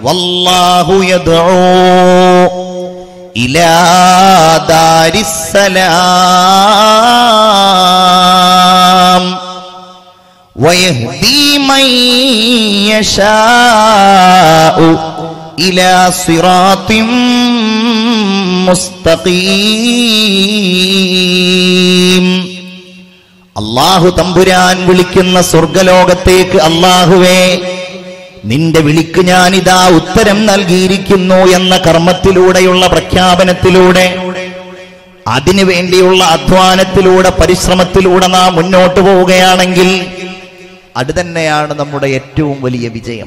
വല്ലാഹു യദ്ഉ ഇലാ ദാരിസ്സലാം വയഹ്ദീ മൻ യശാഉ ഇലാ സിറാത്തിൻ മുസ്തഖീം. അല്ലാഹു തമ്പുരാൻ വിളിക്കുന്ന സ്വർഗലോകത്തേക്ക്, അല്ലാഹുവേ നിന്റെ വിളിക്ക് ഞാനിതാ ഉത്തരം നൽകിയിരിക്കുന്നു എന്ന കർമ്മത്തിലൂടെയുള്ള പ്രഖ്യാപനത്തിലൂടെ, അതിനു വേണ്ടിയുള്ള അധ്വാനത്തിലൂടെ, പരിശ്രമത്തിലൂടെ നാം മുന്നോട്ട് പോവുകയാണെങ്കിൽ അത് തന്നെയാണ് നമ്മുടെ ഏറ്റവും വലിയ വിജയം.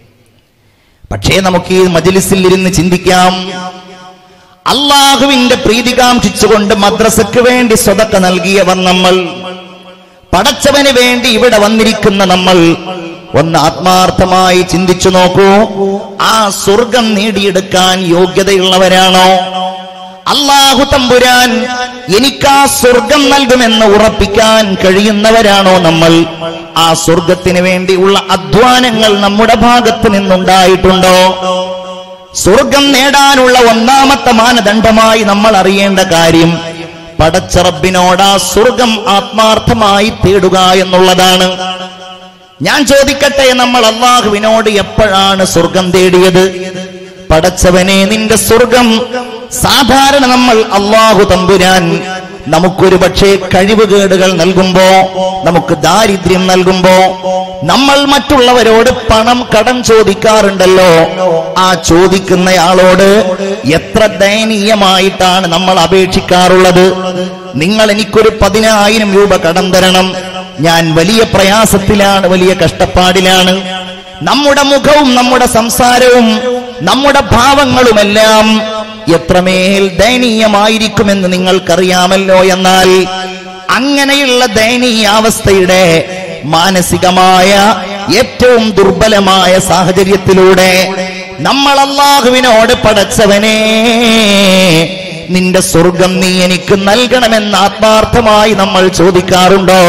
പക്ഷേ നമുക്ക് ഈ മജ്‌ലിസിൽ ഇരുന്ന് ചിന്തിക്കാം, അല്ലാഹുവിന്റെ പ്രീതി കാംക്ഷിച്ചുകൊണ്ട് മദ്രസക്ക് വേണ്ടി സ്വതക്ക നൽകിയവർ നമ്മൾ, പടച്ചവന് വേണ്ടി ഇവിടെ വന്നിരിക്കുന്ന നമ്മൾ, ഒന്ന് ആത്മാർത്ഥമായി ചിന്തിച്ചു നോക്കൂ. ആ സ്വർഗം നേടിയെടുക്കാൻ യോഗ്യതയുള്ളവരാണോ? അല്ലാഹു തമ്പുരാൻ എനിക്കാ സ്വർഗം നൽകുമെന്ന് ഉറപ്പിക്കാൻ കഴിയുന്നവരാണോ നമ്മൾ? ആ സ്വർഗത്തിന് വേണ്ടിയുള്ള അധ്വാനങ്ങൾ നമ്മുടെ ഭാഗത്ത് നിന്നുണ്ടായിട്ടുണ്ടോ? സ്വർഗം നേടാനുള്ള ഒന്നാമത്തെ മാനദണ്ഡമായി നമ്മൾ അറിയേണ്ട കാര്യം, പടച്ച റബ്ബിനോട് ആ സ്വർഗം ആത്മാർത്ഥമായി തേടുക എന്നുള്ളതാണ്. ഞാൻ ചോദിക്കട്ടെ, നമ്മൾ അല്ലാഹുവിനോട് എപ്പോഴാണ് സ്വർഗം തേടിയത്? പടച്ചവനെ നിന്റെ സ്വർഗം, സാധാരണ നമ്മൾ അല്ലാഹു തമ്പുരാൻ നമുക്കൊരു പക്ഷേ കഴിവുകേടുകൾ നൽകുമ്പോ, നമുക്ക് ദാരിദ്ര്യം നൽകുമ്പോ, നമ്മൾ മറ്റുള്ളവരോട് പണം കടം ചോദിക്കാറുണ്ടല്ലോ. ആ ചോദിക്കുന്നയാളോട് എത്ര ദയനീയമായിട്ടാണ് നമ്മൾ അപേക്ഷിക്കാറുള്ളത്. നിങ്ങൾ എനിക്കൊരു 10,000 രൂപ കടം തരണം, ഞാൻ വലിയ പ്രയാസത്തിലാണ്, വലിയ കഷ്ടപ്പാടിലാണ്. നമ്മുടെ മുഖവും നമ്മുടെ സംസാരവും നമ്മുടെ ഭാവങ്ങളുമെല്ലാം എത്രമേൽ ദയനീയമായിരിക്കുമെന്ന് നിങ്ങൾക്കറിയാമല്ലോ. എന്നാൽ അങ്ങനെയുള്ള ദയനീയാവസ്ഥയുടെ മാനസികമായ ഏറ്റവും ദുർബലമായ സാഹചര്യത്തിലൂടെ നമ്മൾ അല്ലാഹുവിനോട് പടച്ചവനെ നിന്റെ സ്വർഗം നീ എനിക്ക് നൽകണമെന്ന് ആത്മാർത്ഥമായി നമ്മൾ ചോദിക്കാറുണ്ടോ?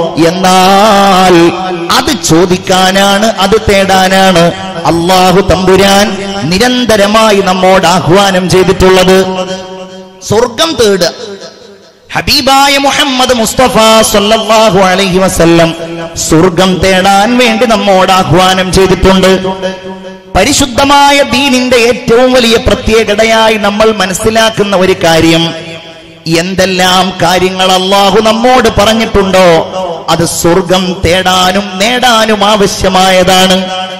എന്നാൽ അത് ചോദിക്കാനാണ്, അത് തേടാനാണ് അല്ലാഹു തമ്പുരാൻ നിരന്തരമായി നമ്മോട് ആഹ്വാനം ചെയ്തിട്ടുള്ളത്. സ്വർഗം തേടുക. ഹബീബായ മുഹമ്മദ് മുസ്തഫ സല്ലല്ലാഹു അലൈഹി വസല്ലം സ്വർഗം തേടാൻ വേണ്ടി നമ്മോട് ആഹ്വാനം ചെയ്തിട്ടുണ്ട്. പരിശുദ്ധമായ ദീനിന്റെ ഏറ്റവും വലിയ പ്രത്യേകതയായി നമ്മൾ മനസ്സിലാക്കുന്ന ഒരു കാര്യം, എന്തെല്ലാം കാര്യങ്ങൾ അല്ലാഹു നമ്മോട് പറഞ്ഞിട്ടുണ്ടോ അത് സ്വർഗം തേടാനും നേടാനും ആവശ്യമായതാണ്.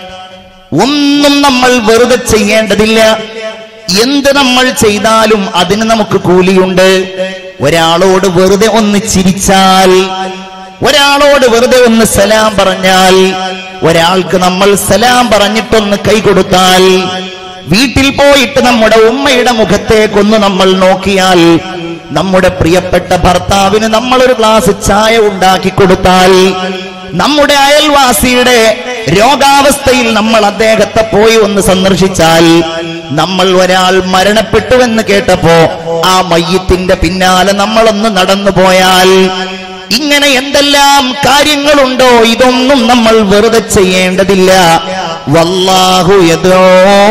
ഒന്നും നമ്മൾ വെറുതെ ചെയ്യേണ്ടതില്ല. എന്ത് നമ്മൾ ചെയ്താലും അതിന് നമുക്ക് കൂലിയുണ്ട്. ഒരാളോട് വെറുതെ ഒന്ന് ചിരിച്ചാൽ, ഒരാളോട് വെറുതെ ഒന്ന് സലാം പറഞ്ഞാൽ, ഒരാൾക്ക് നമ്മൾ സലാം പറഞ്ഞിട്ടൊന്ന് കൈ കൊടുത്താൽ, വീട്ടിൽ പോയിട്ട് നമ്മുടെ ഉമ്മയുടെ മുഖത്തേക്കൊന്ന് നമ്മൾ നോക്കിയാൽ, നമ്മുടെ പ്രിയപ്പെട്ട ഭർത്താവിന് നമ്മളൊരു ഗ്ലാസ് ചായ ഉണ്ടാക്കി കൊടുത്താൽ, നമ്മുടെ അയൽവാസിയുടെ രോഗാവസ്ഥയിൽ നമ്മൾ അദ്ദേഹത്തെ പോയി ഒന്ന് സന്ദർശിച്ചാൽ, നമ്മൾ ഒരാൾ മരണപ്പെട്ടുവെന്ന് കേട്ടപ്പോ ആ മയ്യിത്തിന്റെ പിന്നാലെ നമ്മളൊന്ന് നടന്നു പോയാൽ, ഇങ്ങനെ എന്തെല്ലാം കാര്യങ്ങളുണ്ടോ, ഇതൊന്നും നമ്മൾ വെറുതെ ചെയ്യേണ്ടതില്ല. വല്ലാഹു യദ്ഉ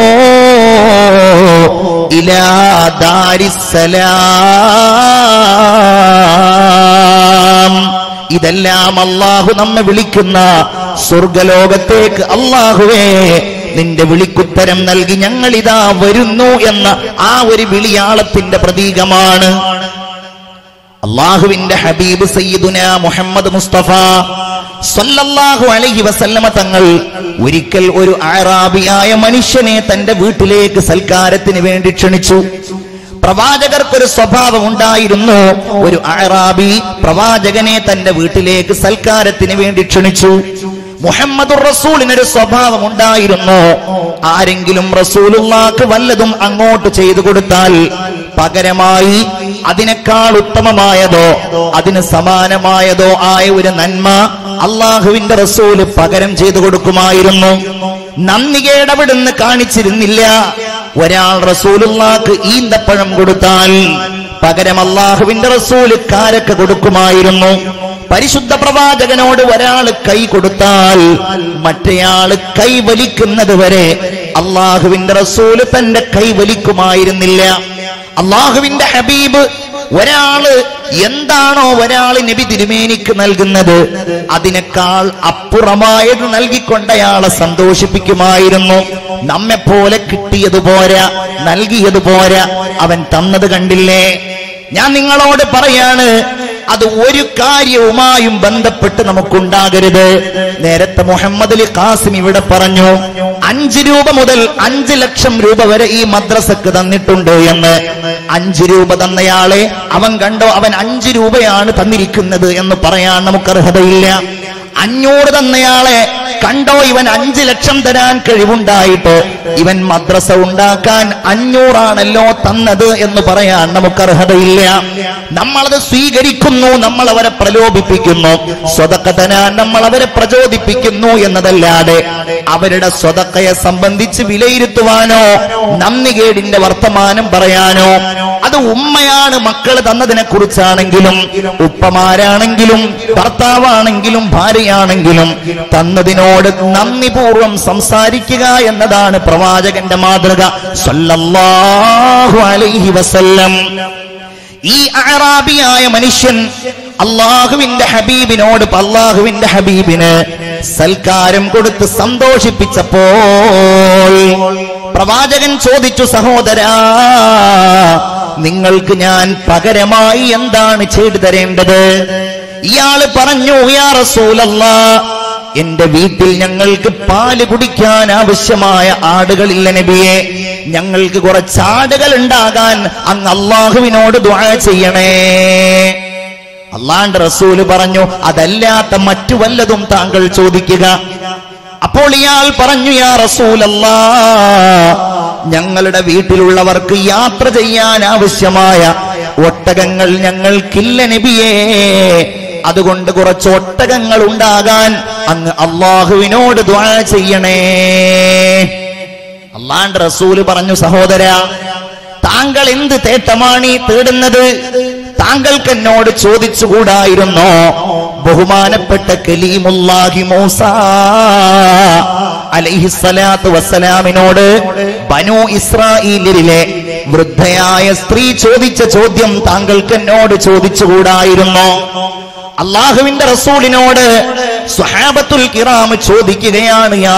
ഇലാ ദാരിസ്സലാം. ഇതെല്ലാം അല്ലാഹു നമ്മെ വിളിക്കുന്ന സ്വർഗലോകത്തേക്ക്. അല്ലാഹുവേ നിന്റെ വിളിക്കുത്തരം നൽകി ഞങ്ങളിതാ വരുന്നു എന്ന ആ ഒരു വിളിയാളത്തിന്റെ പ്രതീകമാണ്. അല്ലാഹുവിന്റെ ഹബീബ് സയ്യിദുനാ മുഹമ്മദ് മുസ്തഫ സല്ലല്ലാഹു അലൈഹി വസല്ലമ തങ്ങൾ ഒരിക്കൽ ഒരു അഅറാബിയായ മനുഷ്യനെ തന്റെ വീട്ടിലേക്ക് സൽക്കാരത്തിന് വേണ്ടി ക്ഷണിച്ചു. പ്രവാചകർക്കൊരു സ്വഭാവം ഉണ്ടായിരുന്നു. ഒരു അഅറാബി പ്രവാചകനെ തന്റെ വീട്ടിലേക്ക് സൽക്കാരത്തിന് വേണ്ടി ക്ഷണിച്ചു. മുഹമ്മദുർ റസൂലിനൊരു സ്വഭാവം ഉണ്ടായിരുന്നു. ആരെങ്കിലും റസൂലുള്ളാഹിക്ക് വല്ലതും അങ്ങോട്ട് ചെയ്തു കൊടുത്താൽ പകരമായി അതിനേക്കാൾ ഉത്തമമായതോ അതിന് സമാനമായതോ ആയ ഒരു നന്മ അള്ളാഹുവിന്റെ റസൂല് പകരം ചെയ്തു കൊടുക്കുമായിരുന്നു. നന്ദികേടവിടുന്ന് കാണിച്ചിരുന്നില്ല. ഒരാൾ റസൂലുള്ളാഹിക്ക് ഈന്തപ്പഴം കൊടുത്താൽ പകരം അള്ളാഹുവിന്റെ റസൂല് കാരക്ക കൊടുക്കുമായിരുന്നു. പരിശുദ്ധ പ്രവാചകനോട് ഒരാൾ കൈ കൊടുത്താൽ മറ്റേയാള് കൈ വലിക്കുന്നത് വരെ അള്ളാഹുവിന്റെ റസൂല് തന്റെ കൈ വലിക്കുമായിരുന്നില്ല. അള്ളാഹുവിന്റെ ഹബീബ് ഒരാള് എന്താണോ ഒരാൾ നബി തിരുമേനിക്ക് നൽകുന്നത് അതിനേക്കാൾ അപ്പുറമായത് നൽകിക്കൊണ്ടയാളെ സന്തോഷിപ്പിക്കുമായിരുന്നു. നമ്മെപ്പോലെ കിട്ടിയത് പോരാ, നൽകിയത് പോരാ, അവൻ തന്നത് കണ്ടില്ലേ. ഞാൻ നിങ്ങളോട് പറയാണ്, അത് ഒരു കാര്യവുമായും ബന്ധപ്പെട്ട് നമുക്കുണ്ടാകരുത്. നേരത്തെ മുഹമ്മദ് അലി ഖാസിം ഇവിടെ പറഞ്ഞു 5 രൂപ മുതൽ 5 ലക്ഷം രൂപ വരെ ഈ മദ്രസക്ക് തന്നിട്ടുണ്ട് എന്ന്. 5 രൂപ തന്നയാളെ അവൻ കണ്ടോ അവൻ 5 രൂപയാണ് തന്നിരിക്കുന്നത് എന്ന് പറയാൻ നമുക്ക് അർഹതയില്ല. 500 തന്നയാളെ കണ്ടോ ഇവൻ 5 ലക്ഷം തരാൻ കഴിവുണ്ടായിട്ട് ഇവൻ മദ്രസ ഉണ്ടാക്കാൻ 500 തന്നത് എന്ന് പറയാൻ നമുക്ക് അർഹതയില്ല. നമ്മളത് സ്വീകരിക്കുന്നു, നമ്മൾ അവരെ പ്രലോഭിപ്പിക്കുന്നു, സ്വതക്ക തരാൻ നമ്മൾ അവരെ പ്രചോദിപ്പിക്കുന്നു എന്നതല്ലാതെ അവരുടെ സ്വതക്കയെ സംബന്ധിച്ച് വിലയിരുത്തുവാനോ നന്ദികേടിന്റെ വർത്തമാനം പറയാനോ, അത് ഉമ്മയാണ് മക്കൾ തന്നതിനെ കുറിച്ചാണെങ്കിലും ഉപ്പമാരാണെങ്കിലും ഭർത്താവാണെങ്കിലും ഭാര്യയാണെങ്കിലും തന്നതിനോട് നന്ദിപൂർവം സംസാരിക്കുക എന്നതാണ് പ്രവാചകന്റെ മാതൃക സല്ലല്ലാഹു അലൈഹി വസല്ലം. ഈ അഅറാബിയായ മനുഷ്യൻ അള്ളാഹുവിന്റെ ഹബീബിന് സൽക്കാരം കൊടുത്ത് സന്തോഷിപ്പിച്ചപ്പോൾ പ്രവാചകൻ ചോദിച്ചു, സഹോദരാ, നിങ്ങൾക്ക് ഞാൻ പകരമായി എന്താണ് ചെയ്തു തരേണ്ടത്? ഇയാള് പറഞ്ഞു, യാ റസൂലല്ലാഹ്, എന്റെ വീട്ടിൽ ഞങ്ങൾക്ക് പാല് കുടിക്കാൻ ആവശ്യമായ ആടുകളില്ല നബിയെ, ഞങ്ങൾക്ക് കുറച്ച് ആടുകൾ ഉണ്ടാകാൻ അങ്ങ് അള്ളാഹുവിനോട് ദുആ ചെയ്യണേ. അള്ളാന്റെ റസൂല് പറഞ്ഞു, അതല്ലാത്ത മറ്റു വല്ലതും താങ്കൾ ചോദിക്കുക. അപ്പോൾ ഇയാൾ പറഞ്ഞു, യാ റസൂലല്ലാഹ്, ഞങ്ങളുടെ വീട്ടിലുള്ളവർക്ക് യാത്ര ചെയ്യാൻ ആവശ്യമായ ഒട്ടകങ്ങൾ ഞങ്ങൾക്കില്ല നബിയേ, അതുകൊണ്ട് കുറച്ച് ഒട്ടകങ്ങൾ ഉണ്ടാകാൻ അങ്ങ് അള്ളാഹുവിനോട് ദുആ ചെയ്യണേ. അള്ളാന്റെ റസൂല് പറഞ്ഞു, സഹോദരാ, താങ്കൾ എന്ത് തേട്ടമാണ് ഈ തേടുന്നത്? താങ്കൾക്ക് എന്നോട് ചോദിച്ചുകൂടായിരുന്നോ? ബഹുമാനപ്പെട്ട കലീമുല്ലാഹി മൂസാ അലൈഹിസ്സലാത്തു വസ്സലാമിനോട് ബനൂ ഇസ്രായീലിലെ വൃദ്ധയായ സ്ത്രീ ചോദിച്ച ചോദ്യം താങ്കൾക്ക് എന്നോട് ചോദിച്ചുകൂടായിരുന്നോ? അള്ളാഹുവിന്റെ റസൂലിനോട് സ്വഹാബത്തുൽ കിറാം ചോദിക്കുകയാണ്, യാ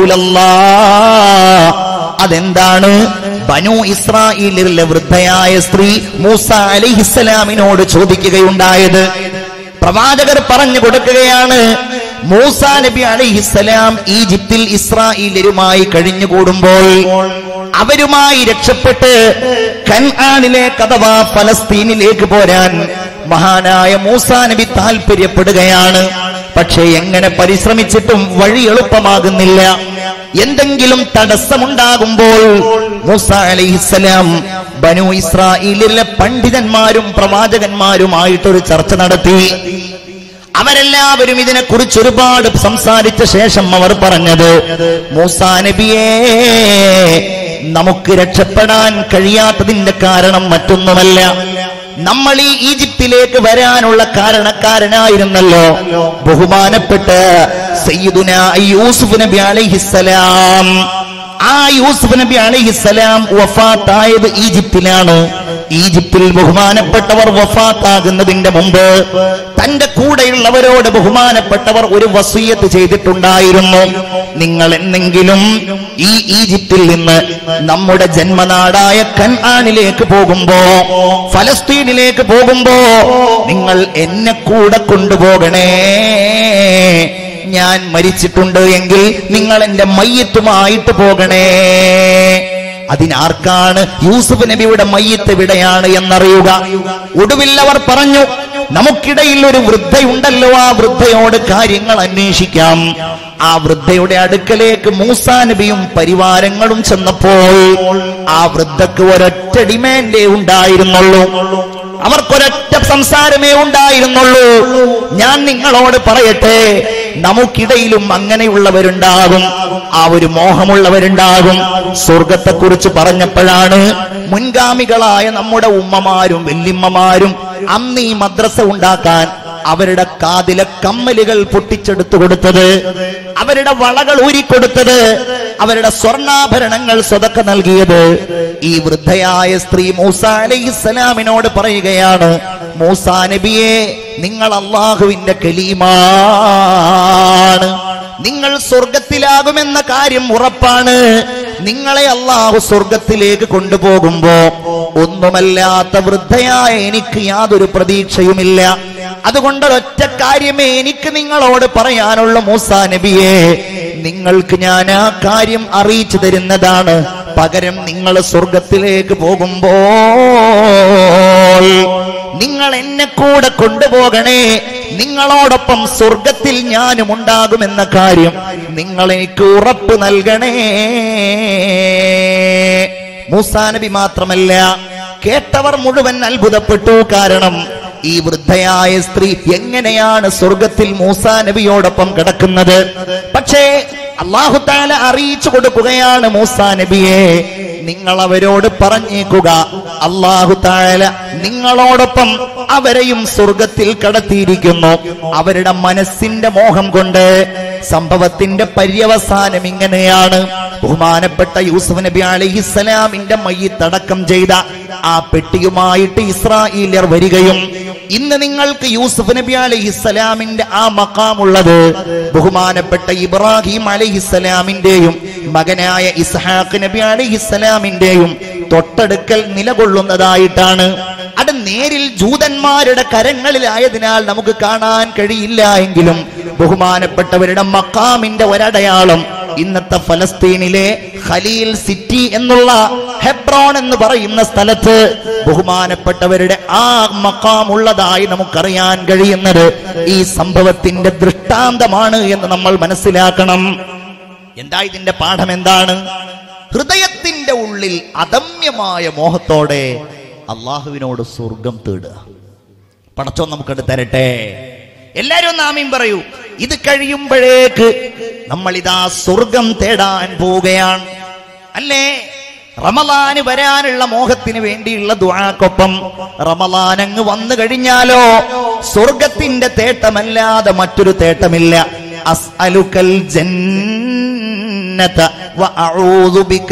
റസൂലല്ലാഹ്, അതെന്താണ്? ബനൂ ഇസ്രായീലിലെ വൃദ്ധയായ സ്ത്രീ മൂസ അലൈഹിസ്സലാമിനോട് ചോദിക്കുകയുണ്ടായത്. പ്രവാചകർ പറഞ്ഞു കൊടുക്കുകയാണ്, മൂസാ നബി അലൈഹിസ്സലാം ഈജിപ്തിൽ ഇസ്രായേലരുമായി കഴിഞ്ഞുകൂടുമ്പോൾ അവരുമായി രക്ഷപ്പെട്ട് കൻആനിലേക്ക് അഥവാ ഫലസ്തീനിലേക്ക് പോരാൻ മഹാനായ മൂസാ നബി താല്പര്യപ്പെടുകയാണ്. പക്ഷേ എങ്ങനെ പരിശ്രമിച്ചിട്ടും വഴി എളുപ്പമാകുന്നില്ല. എന്തെങ്കിലും തടസ്സമുണ്ടാകുമ്പോൾ മൂസാ അലൈഹിസ്സലാം ബനൂ ഇസ്രായേലിലെ പണ്ഡിതന്മാരും പ്രവാചകന്മാരുമായിട്ടൊരു ചർച്ച നടത്തി. അവരെല്ലാവരും ഇതിനെക്കുറിച്ച് ഒരുപാട് സംസാരിച്ച ശേഷം അവർ പറഞ്ഞത്, മൂസാ നബിയേ, നമുക്ക് രക്ഷപ്പെടാൻ കഴിയാത്തതിന്റെ കാരണം മറ്റൊന്നുമല്ല, നമ്മൾ ഈ ഈജിപ്തിലേക്ക് വരാനുള്ള കാരണക്കാരനായിരുന്നല്ലോ ബഹുമാനപ്പെട്ട സയ്യിദുനാ യൂസുഫ് നബി അലൈഹിസ്സലാം. ആ യൂസുഫ് നബി അലൈഹിസ്സലാം വഫാത്തായത് ഈജിപ്തിലാണ്. ഈജിപ്തിൽ ബഹുമാനപ്പെട്ടവർ വഫാത്താകുന്നതിന്റെ മുമ്പ് തന്റെ കൂടെയുള്ളവരോട് ബഹുമാനപ്പെട്ടവർ ഒരു വസിയത്ത് ചെയ്തിട്ടുണ്ടായിരുന്നു. നിങ്ങൾ എന്നെങ്കിലും ഈ ഈജിപ്തിൽ നിന്ന് നമ്മുടെ ജന്മനാടായ കൻആനിലേക്ക് പോകുമ്പോ, ഫലസ്തീനിലേക്ക് പോകുമ്പോ നിങ്ങൾ എന്നെ കൂടെ കൊണ്ടുപോകണേ. ഞാൻ മരിച്ചിട്ടുണ്ട് എങ്കിൽ നിങ്ങൾ എന്റെ മയ്യത്തുമായിട്ട് പോകണേ. അതിനാർക്കാണ് യൂസുഫ് നബിയുടെ മയ്യത്ത് എവിടെയാണ് എന്നറിയുക? ഒടുവിൽ അവർ പറഞ്ഞു, നമുക്കിടയിൽ ഒരു വൃദ്ധയുണ്ടല്ലോ, ആ വൃദ്ധയോട് കാര്യങ്ങൾ അന്വേഷിക്കാം. ആ വൃദ്ധയുടെ അടുക്കലേക്ക് മൂസാ നബിയും പരിവാരങ്ങളും ചെന്നപ്പോൾ ആ വൃദ്ധക്ക് ഒരൊറ്റ ഡിമാൻഡേ ഉണ്ടായിരുന്നുള്ളൂ, അവർക്കൊരൊറ്റ സംസാരമേ ഉണ്ടായിരുന്നുള്ളൂ. ഞാൻ നിങ്ങളോട് പറയട്ടെ, നമുക്കിടയിലും അങ്ങനെയുള്ളവരുണ്ടാകും, ആ ഒരു മോഹമുള്ളവരുണ്ടാകും. സ്വർഗത്തെക്കുറിച്ച് പറഞ്ഞപ്പോഴാണ് മുൻഗാമികളായ നമ്മുടെ ഉമ്മമാരും വല്യമ്മമാരും അന്ന് ഈ മദ്രസ ഉണ്ടാക്കാൻ അവരുടെ കാതിലെ കമ്മലുകൾ പൊട്ടിച്ചെടുത്തു കൊടുത്തത്, അവരുടെ വളകൾ ഊരിക്കൊടുത്തത്, അവരുടെ സ്വർണ്ണാഭരണങ്ങൾ സ്വതക്ക നൽകിയത്. ഈ വൃദ്ധയായ സ്ത്രീ മൂസാ അലൈഹിസ്സലാമിനോട് പറയുകയാണ്, മൂസാ നബിയെ, നിങ്ങൾ അല്ലാഹുവിന്റെ കലീമാണ്, നിങ്ങൾ സ്വർഗത്തിലാകുമെന്ന കാര്യം ഉറപ്പാണ്. നിങ്ങളെ അല്ലാഹു സ്വർഗത്തിലേക്ക് കൊണ്ടുപോകുമ്പോ ഒന്നുമല്ലാത്ത വൃദ്ധയായ എനിക്ക് യാതൊരു പ്രതീക്ഷയുമില്ല. അതുകൊണ്ട് ഒറ്റ കാര്യമേ എനിക്ക് നിങ്ങളോട് പറയാനുള്ള മൂസാ നബിയെ, നിങ്ങൾക്ക് ഞാൻ ആ കാര്യം അറിയിച്ചു തരുന്നതാണ്. പകരം നിങ്ങൾ സ്വർഗത്തിലേക്ക് പോകുമ്പോൾ നിങ്ങൾ എന്നെ കൂടെ കൊണ്ടുപോകണേ, നിങ്ങളോടൊപ്പം സ്വർഗത്തിൽ ഞാനും ഉണ്ടാകുമെന്ന കാര്യം നിങ്ങൾ എനിക്ക് ഉറപ്പ് നൽകണേ. മൂസാ നബി മാത്രമല്ല, കേട്ടവർ മുഴുവൻ അത്ഭുതപ്പെട്ടു. കാരണം ഈ വൃദ്ധയായ സ്ത്രീ എങ്ങനെയാണ് സ്വർഗത്തിൽ മൂസാ നബിയോടൊപ്പം കിടക്കുന്നത്? പക്ഷേ അല്ലാഹു തആല അറിയിച്ചു കൊടുക്കുകയാണ്, മൂസാ നബിയെ, നിങ്ങൾ അവരോട് പറഞ്ഞേക്കുക, അല്ലാഹു തആല നിങ്ങളോടൊപ്പം അവരെയും സ്വർഗത്തിൽ കടത്തിയിരിക്കുന്നു. അവരുടെ മനസ്സിന്റെ മോഹം കൊണ്ട്. സംഭവത്തിന്റെ പര്യവസാനം ഇങ്ങനെയാണ്. ബഹുമാനപ്പെട്ട യൂസുഫ് നബി അലൈഹിസ്സലാമിന്റെ മയ്യിത്ത് അടക്കം ചെയ്ത ആ പെട്ടിയുമായിട്ട് ഇസ്രായേല്യർ വരികയും, ഇന്ന് നിങ്ങൾക്ക് യൂസുഫ് നബി അലൈഹിസ്സലാമിന്റെ ആ മഖാമുള്ളത് ബഹുമാനപ്പെട്ട ഇബ്രാഹിം അലൈഹിസ്സലാമിന്റെയും മകനായ ഇസ്ഹാഖ് നബി അലൈഹിസ്സലാമിന്റെയും തൊട്ടടുക്കൽ നിലകൊള്ളുന്നതായിട്ടാണ്. അത് നേരിൽ ജൂതന്മാരുടെ കരങ്ങളിലായതിനാൽ നമുക്ക് കാണാൻ കഴിയില്ല എങ്കിലും ബഹുമാനപ്പെട്ടവരുടെ മഖാമിന്റെ ഒരടയാളം ഇന്നത്തെ ഫലസ്തീനിലെ ഖലീൽ സിറ്റി എന്നുള്ള ഹെബ്രോൺ എന്ന് പറയുന്ന സ്ഥലത്ത് ബഹുമാനപ്പെട്ടവരുടെ ആ മഖാം ഉള്ളതായി നമുക്കറിയാൻ കഴിയുന്നത് ഈ സംഭവത്തിന്റെ ദൃഷ്ടാന്തമാണ് എന്ന് നമ്മൾ മനസ്സിലാക്കണം. എന്താ ഇതിന്റെ പാഠം? എന്താണ്? ഹൃദയത്തിന്റെ ഉള്ളിൽ അദമ്യമായ മോഹത്തോടെ അള്ളാഹുവിനോട് സ്വർഗം തേടുക. പടച്ചോൻ നമുക്കത് തരട്ടെ. എല്ലാരും ഒന്ന് ആമീൻ പറയൂ. ഇത് കഴിയുമ്പോഴേക്ക് നമ്മൾ ഇതാ സ്വർഗം തേടാൻ പോവുകയാണ്, അല്ലേ? റമളാന് വരാനുള്ള മോഹത്തിന് വേണ്ടിയുള്ള ദുആക്കൊപ്പം റമളാൻ അങ്ങ് വന്നു കഴിഞ്ഞാലോ സ്വർഗത്തിന്റെ തേട്ടമല്ലാതെ മറ്റൊരു തേട്ടമില്ല. അസ്അലുക്കൽ ജന്നത വഅഊദു ബിക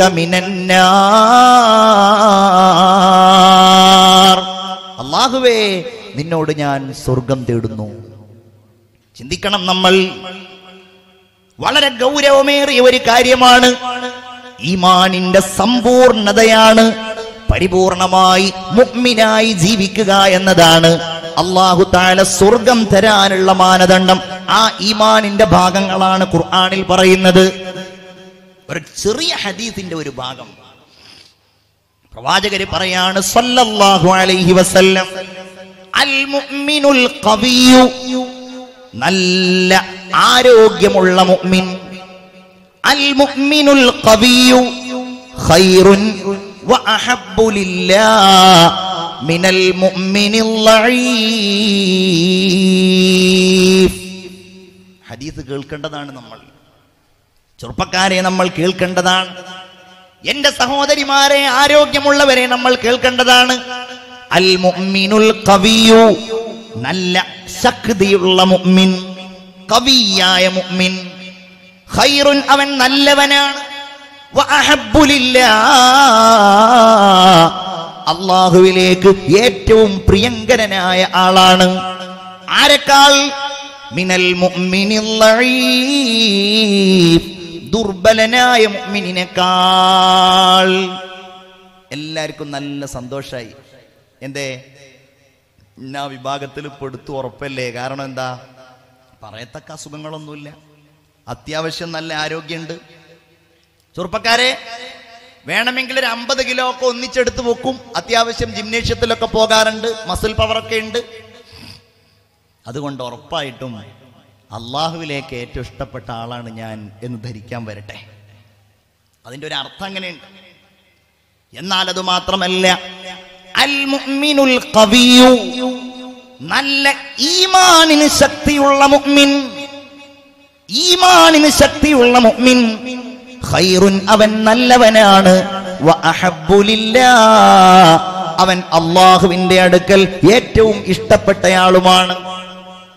മിനന്നാർ. അല്ലാഹുവേ, നിന്നോട് ഞാൻ സ്വർഗം തേടുന്നു. ചിന്തിക്കണം നമ്മൾ. വളരെ ഗൗരവമേറിയ ഒരു കാര്യമാണ്. ഈമാനിന്റെ സമ്പൂർണതയാണ് പരിപൂർണമായി മുഅ്മിനായി ജീവിക്കുക എന്നതാണ് അല്ലാഹു തആല സ്വർഗം തരാനുള്ള മാനദണ്ഡം. ആ ഈമാനിന്റെ ഭാഗങ്ങളാണ് ഖുർആനിൽ പറയുന്നത്. ഒരു ചെറിയ ഹദീസിന്റെ ഒരു ഭാഗം പ്രവാചകർ പറയാണ്, സല്ലല്ലാഹു അലൈഹി വസല്ലം, അൽ മുഅ്മിനുൽ ഖവിയ്യു, നല്ല ആരോഗ്യമുള്ള മുഅ്മിൻ, അൽ മുഅ്മിനുൽ ഖവിയ്യു ഖൈറുൻ വഅഹബ്ബു ലില്ലാഹ് മിനൽ മുഅ്മിനിൽ ലഈഫ്. ഹദീസ് കേൾക്കേണ്ടതാണ് നമ്മൾ. ചെറുപ്പക്കാരെ നമ്മൾ കേൾക്കേണ്ടതാണ്. എന്റെ സഹോദരിമാരെ, ആരോഗ്യമുള്ളവരെ നമ്മൾ കേൾക്കേണ്ടതാണ്. അൽ മുഅ്മിനുൽ ഖവിയ്യു, നല്ല ശക്തിയുള്ള മുഅ്മിൻ, ഖവിയായ മുഅ്മിൻ, ഖൈറുൻ, അവൻ നല്ലവനാണ്, വഅഹബ്ബു ലില്ലാഹ്, അല്ലാഹുവിലേക്ക് ഏറ്റവും പ്രിയങ്കരനായ ആളാണ്. ആരെക്കാൾ? മിനൽ മുഅ്മിനിൽ ലഈഫ്, ദുർബലനായ മുഅ്മിനിനേക്കാൾ. എല്ലാവർക്കും നല്ല സന്തോഷായി. എന്തേ? ഇന്ന വിഭാഗത്തിൽ പെടുത്തു ഉറപ്പല്ലേ? കാരണം എന്താ? പറയത്തക്ക അസുഖങ്ങളൊന്നുമില്ല, അത്യാവശ്യം നല്ല ആരോഗ്യമുണ്ട്. ചെറുപ്പക്കാരെ, വേണമെങ്കിൽ ഒരു 50 കിലോ ഒക്കെ ഒന്നിച്ചെടുത്ത് വെക്കും. അത്യാവശ്യം ജിംനേഷ്യത്തിലൊക്കെ പോകാറുണ്ട്, മസിൽ പവറൊക്കെ ഉണ്ട്. അതുകൊണ്ട് ഉറപ്പായിട്ടും അള്ളാഹുവിലേക്ക് ഏറ്റവും ഇഷ്ടപ്പെട്ട ആളാണ് ഞാൻ എന്ന് ധരിക്കാൻ വരട്ടെ. അതിൻ്റെ ഒരു അർത്ഥം അങ്ങനെയുണ്ട്. എന്നാൽ അത് മാത്രമല്ല, അൽ മുഅ്മിനുൽ ഖവിയ്യു, നല്ല ഈമാനിന് ശക്തിയുള്ള മുഅ്മിൻ, ഈമാനിന് ശക്തിയുള്ള മുഅ്മിൻ, ഖൈറുൻ, അവൻ നല്ലവനാണ്, വഅഹബ്ബു ലില്ലാഹ്, അവൻ അല്ലാഹുവിന്റെ അടുക്കൽ ഏറ്റവും ഇഷ്ടപ്പെട്ടയാളുമാണ്.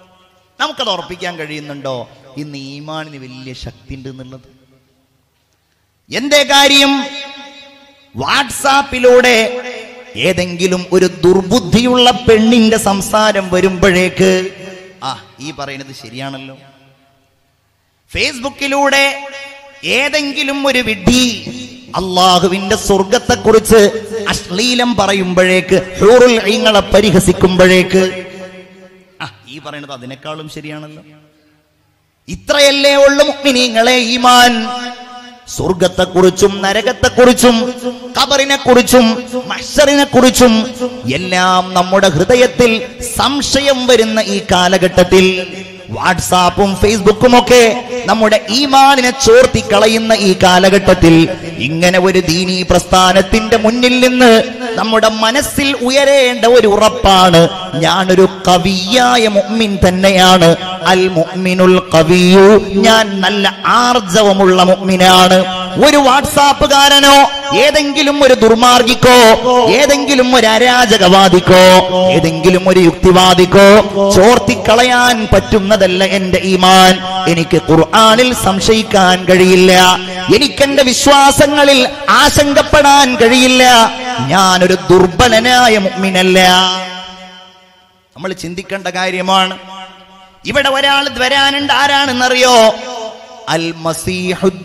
നമുക്കത് ഉറപ്പിക്കാൻ കഴിയുന്നുണ്ടോ ഇന്ന് ഈമാനിന് വലിയ ശക്തി ഉണ്ട് എന്നുള്ളത്? എന്റെ കാര്യം വാട്സാപ്പിലൂടെ ഏതെങ്കിലും ഒരു ദുർബുദ്ധിയുള്ള പെണ്ണിന്റെ സംസാരം വരുമ്പോഴേക്ക് ഈ പറയുന്നത് ശരിയാണല്ലോ. ഫേസ്ബുക്കിലൂടെ ഏതെങ്കിലും ഒരു വിഡ്ഢി അള്ളാഹുവിന്റെ സ്വർഗത്തെക്കുറിച്ച് അശ്ലീലം പറയുമ്പോഴേക്ക്, ഹൂറുൽ ഐങ്ങളെ പരിഹസിക്കുമ്പോഴേക്ക് ഈ പറയുന്നത് അതിനേക്കാളും ശരിയാണല്ലോ. ഇത്രയല്ലേ ഉള്ളു മുഅ്മിനീങ്ങളെ ഈമാൻ. സ്വർഗത്തെക്കുറിച്ചും നരകത്തെക്കുറിച്ചും ഖബറിനെ കുറിച്ചും മഹ്ശറിനെ കുറിച്ചും എല്ലാം നമ്മുടെ ഹൃദയത്തിൽ സംശയം വരുന്ന ഈ കാലഘട്ടത്തിൽ വാട്സാപ്പും ഫേസ്ബുക്കും ഒക്കെ നമ്മുടെ ഈമാനിനെ ചോർത്തിക്കളയുന്ന ഈ കാലഘട്ടത്തിൽ ഇങ്ങനെ ഒരു ദീനീ പ്രസ്ഥാനത്തിന്റെ മുന്നിൽ നിന്ന് നമ്മുടെ മനസ്സിൽ ഉയരേണ്ട ഒരു ഉറപ്പാണ്, ഞാനൊരു ഖവിയായ മുഅ്മിൻ തന്നെയാണ്. അൽ മുഅ്മിനുൽ ഖവിയു, ഞാൻ നല്ല ആർജവമുള്ള മുഅ്മിനാണ്. ഒരു വാട്സാപ്പുകാരനോ ഏതെങ്കിലും ഒരു ദുർമാർഗിക്കോ ഏതെങ്കിലും ഒരു അരാജകവാദിക്കോ ഏതെങ്കിലും ഒരു യുക്തിവാദിക്കോ ചോർത്തിക്കളയാൻ പറ്റുന്നതല്ല എന്റെ ഈമാൻ. എനിക്ക് ഖുർആനിൽ സംശയിക്കാൻ കഴിയില്ല, എനിക്കെന്റെ വിശ്വാസങ്ങളിൽ ആശങ്കപ്പെടാൻ കഴിയില്ല. ഞാനൊരു ദുർബലനായ മുഅ്മിനല്ല. നമ്മൾ ചിന്തിക്കേണ്ട കാര്യമാണ്. ഇവിടെ ഒരാൾ വരാനുണ്ട്, ആരാണെന്നറിയോ? അൽ മസീഹുദ്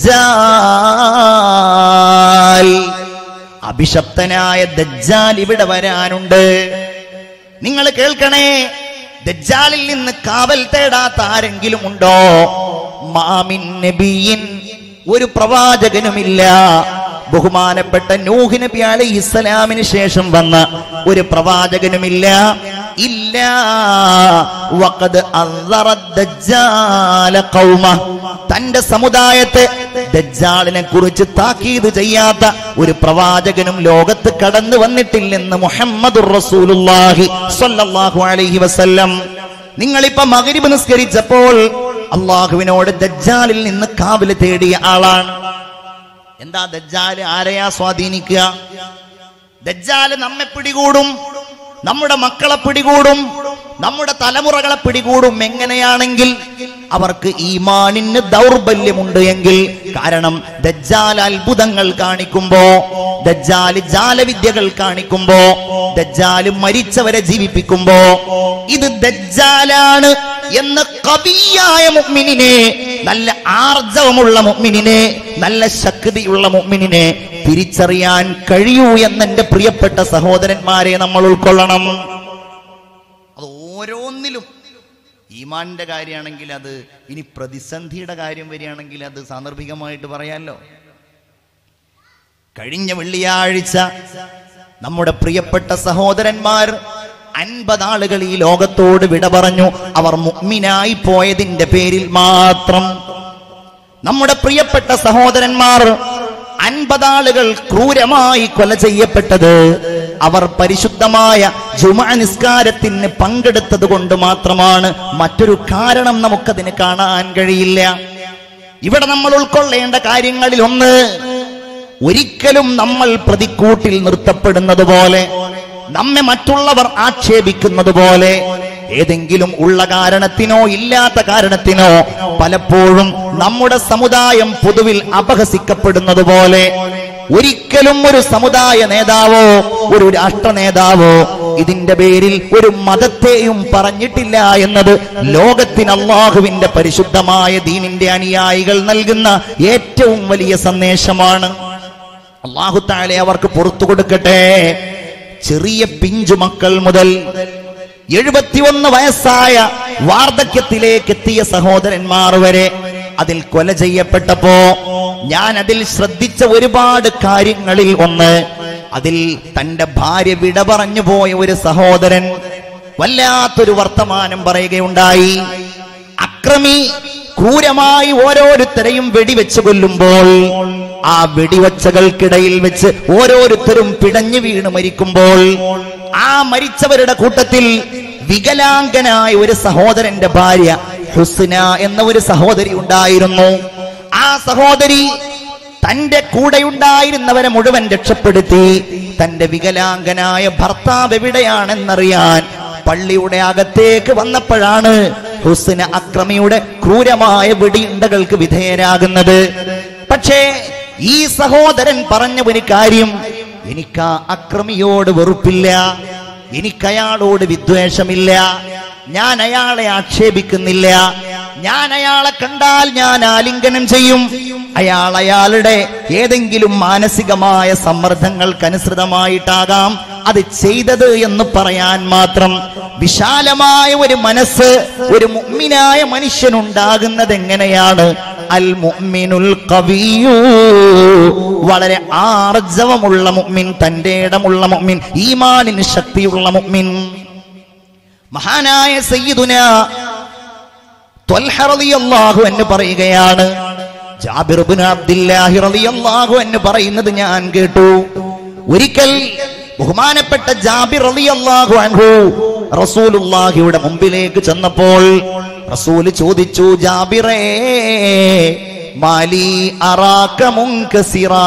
ദജ്ജാൽ, അഭിശപ്തനായ ദജ്ജാൽ ഇവിടെ വരാനുണ്ട്. നിങ്ങൾ കേൾക്കണേ, ദജ്ജാലിൽ നിന്ന് കാവൽ തേടാത്ത ആരെങ്കിലും ഉണ്ടോ? മാമിൻ നബിയിൻ, ഒരു പ്രവാചകനുമില്ല. ബഹുമാനപ്പെട്ട നൂഹ് നബി അലൈഹിസ്സലാമിന് ശേഷം വന്ന ഒരു പ്രവാചകനുമില്ല. ഇല്ലാ വഖദ് അൻദറ ദജ്ജാല ഖൗമ, തന്റെ സമുദായത്തെ ദജ്ജാലിനെ കുറിച്ച് താക്കീത് ചെയ്യാത്ത ഒരു പ്രവാചകനും ലോകത്ത് കടന്നു വന്നിട്ടില്ലെന്ന് മുഹമ്മദുർ റസൂലുള്ളാഹി സ്വല്ലല്ലാഹു അലൈഹി വസല്ലം. നിങ്ങളിപ്പോ മഗ്രിബ് നിസ്കരിച്ചപ്പോൾ അള്ളാഹുവിനോട് ദജ്ജാലിൽ നിന്ന് കാവൽ തേടിയ ആളാണ്. എന്താ ദജ്ജാല് ആരെയാ സ്വാധീനിക്കുക? ദജ്ജാല് നമ്മെ പിടികൂടും, നമ്മുടെ മക്കളെ പിടികൂടും, നമ്മുടെ തലമുറകളെ പിടികൂടും. എങ്ങനെയാണെങ്കിൽ അവർക്ക് ഈമാനിന് ദൗർബല്യമുണ്ട് എങ്കിൽ. കാരണം ദജ്ജാൽ അത്ഭുതങ്ങൾ കാണിക്കുമ്പോ, ദജ്ജാല് ജാലവിദ്യകൾ കാണിക്കുമ്പോ, ദജ്ജാല് മരിച്ചവരെ ജീവിപ്പിക്കുമ്പോ ഇത് ദജ്ജാലാണ് എന്ന് ഖവിയായ മുഅ്മിനിനെ, നല്ല ആർജവമുള്ള മുഅ്മിനിനെ, നല്ല ശക്തിയുള്ള മുഅ്മിനിനെ തിരിച്ചറിയാൻ കഴിയൂ എന്നെന്റെ പ്രിയപ്പെട്ട സഹോദരന്മാരെ നമ്മൾ ഉൾക്കൊള്ളണം. അത് ഓരോന്നിലും ഈമാനിന്റെ കാര്യമാണെങ്കിൽ അത്, ഇനി പ്രതിസന്ധിയുടെ കാര്യം വരികയാണെങ്കിൽ അത് സാന്ദർഭികമായിട്ട് പറയാമല്ലോ. കഴിഞ്ഞ വെള്ളിയാഴ്ച നമ്മുടെ പ്രിയപ്പെട്ട സഹോദരന്മാർ 50 ആളുകൾ ഈ ലോകത്തോട് വിട പറഞ്ഞു. അവർ മുഅ്മിനായി പോയതിന്റെ പേരിൽ മാത്രം. നമ്മുടെ പ്രിയപ്പെട്ട സഹോദരന്മാർ 50 ആളുകൾ ക്രൂരമായി കൊല ചെയ്യപ്പെട്ടത് അവർ പരിശുദ്ധമായ ജുമുഅ നിസ്കാരത്തിന് പങ്കെടുത്തത് കൊണ്ട് മാത്രമാണ്. മറ്റൊരു കാരണം നമുക്കതിന് കാണാൻ കഴിയില്ല. ഇവിടെ നമ്മൾ ഉൾക്കൊള്ളേണ്ട കാര്യങ്ങളിൽ ഒന്ന്, ഒരിക്കലും നമ്മൾ പ്രതിക്കൂട്ടിൽ നിർത്തപ്പെടുന്നത് പോലെ, നമ്മെ മറ്റുള്ളവർ ആക്ഷേപിക്കുന്നത് പോലെ, ഏതെങ്കിലും ഉള്ള കാരണത്തിനോ ഇല്ലാത്ത കാരണത്തിനോ പലപ്പോഴും നമ്മുടെ സമുദായം പൊതുവിൽ അപഹസിക്കപ്പെടുന്നത് പോലെ ഒരിക്കലും ഒരു സമുദായ നേതാവോ ഒരു രാഷ്ട്ര നേതാവോ ഇതിന്റെ പേരിൽ ഒരു മതത്തെയും പറഞ്ഞിട്ടില്ല എന്നത് ലോകത്തിന് അല്ലാഹുവിന്റെ പരിശുദ്ധമായ ദീനിന്റെ അനുയായികൾ നൽകുന്ന ഏറ്റവും വലിയ സന്ദേശമാണ്. അല്ലാഹു തആല അവർക്ക് പുറത്തു കൊടുക്കട്ടെ. ചെറിയ പിഞ്ചു മക്കൾ മുതൽ 71 വയസ്സായ വാർദ്ധക്യത്തിലേക്ക് എത്തിയ സഹോദരന്മാർ വരെ അതിൽ കൊല ചെയ്യപ്പെട്ടപ്പോ ഞാൻ അതിൽ ശ്രദ്ധിച്ച ഒരുപാട് കാര്യങ്ങളിൽ ഒന്ന്, അതിൽ തന്റെ ഭാര്യ വിട പറഞ്ഞു പോയ ഒരു സഹോദരൻ വല്ലാത്തൊരു വർത്തമാനം പറയുകയുണ്ടായി. അക്രമി ക്രൂരമായി ഓരോരുത്തരെയും വെടിവെച്ച് കൊല്ലുമ്പോൾ ആ വെടിവെച്ചകൾക്കിടയിൽ വെച്ച് ഓരോരുത്തരും പിടഞ്ഞു വീണ് മരിക്കുമ്പോൾ ആ മരിച്ചവരുടെ കൂട്ടത്തിൽ വികലാംഗനായ ഒരു സഹോദരന്റെ ഭാര്യ ഹുസ്ന എന്ന ഒരു സഹോദരി ഉണ്ടായിരുന്നു. ആ സഹോദരി തന്റെ കൂടെയുണ്ടായിരുന്നവരെ മുഴുവൻ രക്ഷപ്പെടുത്തി. തന്റെ വികലാംഗനായ ഭർത്താവ് എവിടെയാണെന്നറിയാൻ പള്ളിയുടെ അകത്തേക്ക് വന്നപ്പോഴാണ് ഹുസ്ന അക്രമിയുടെ ക്രൂരമായ വെടിയുണ്ടകൾക്ക് വിധേയരാകുന്നത്. പക്ഷേ ഈ സഹോദരൻ പറഞ്ഞ ഒരു കാര്യം, എനിക്ക് ആ അക്രമിയോട് വെറുപ്പില്ല, എനിക്കയാളോട് വിദ്വേഷമില്ല, ഞാൻ അയാളെ ആക്ഷേപിക്കുന്നില്ല, ഞാൻ അയാളെ കണ്ടാൽ ഞാൻ ആലിംഗനം ചെയ്യും. അയാളുടെ ഏതെങ്കിലും മാനസികമായ സമ്മർദ്ദങ്ങൾക്കനുസൃതമായിട്ടാകാം അത് ചെയ്തത് എന്ന് പറയാൻ മാത്രം വിശാലമായ ഒരു മനസ്സ് ഒരു മുഅ്മിനായ മനുഷ്യനുണ്ടാകുന്നത് എങ്ങനെയാണ്? അൽ മുഅ്മിനുൽ ഖവിയ്യു, വളരെ ആർജവമുള്ള മുഅ്മിൻ, തന്റെ ഇടമുള്ള മുഅ്മിൻ, ഈമാനിന് ശക്തിയുള്ള മുഅ്മിൻ. മഹാനായ സയ്യിദുനാ ത്വൽഹ റളിയല്ലാഹു അൻഹു പറയുകയാണ്, ജാബിർ ഇബ്നു അബ്ദുല്ലാഹി റളിയല്ലാഹു അൻഹു പറയുന്നത് ഞാൻ കേട്ടു. ഒരിക്കൽ ബഹുമാനപ്പെട്ട ജാബിർ റളിയല്ലാഹു അൻഹു റസൂലുള്ളാഹിയുടെ മുമ്പിലേക്ക് ചെന്നപ്പോൾ റസൂല് ചോദിച്ചു, ജാബിറേ മാലി അറാക മുൻകസിറാ,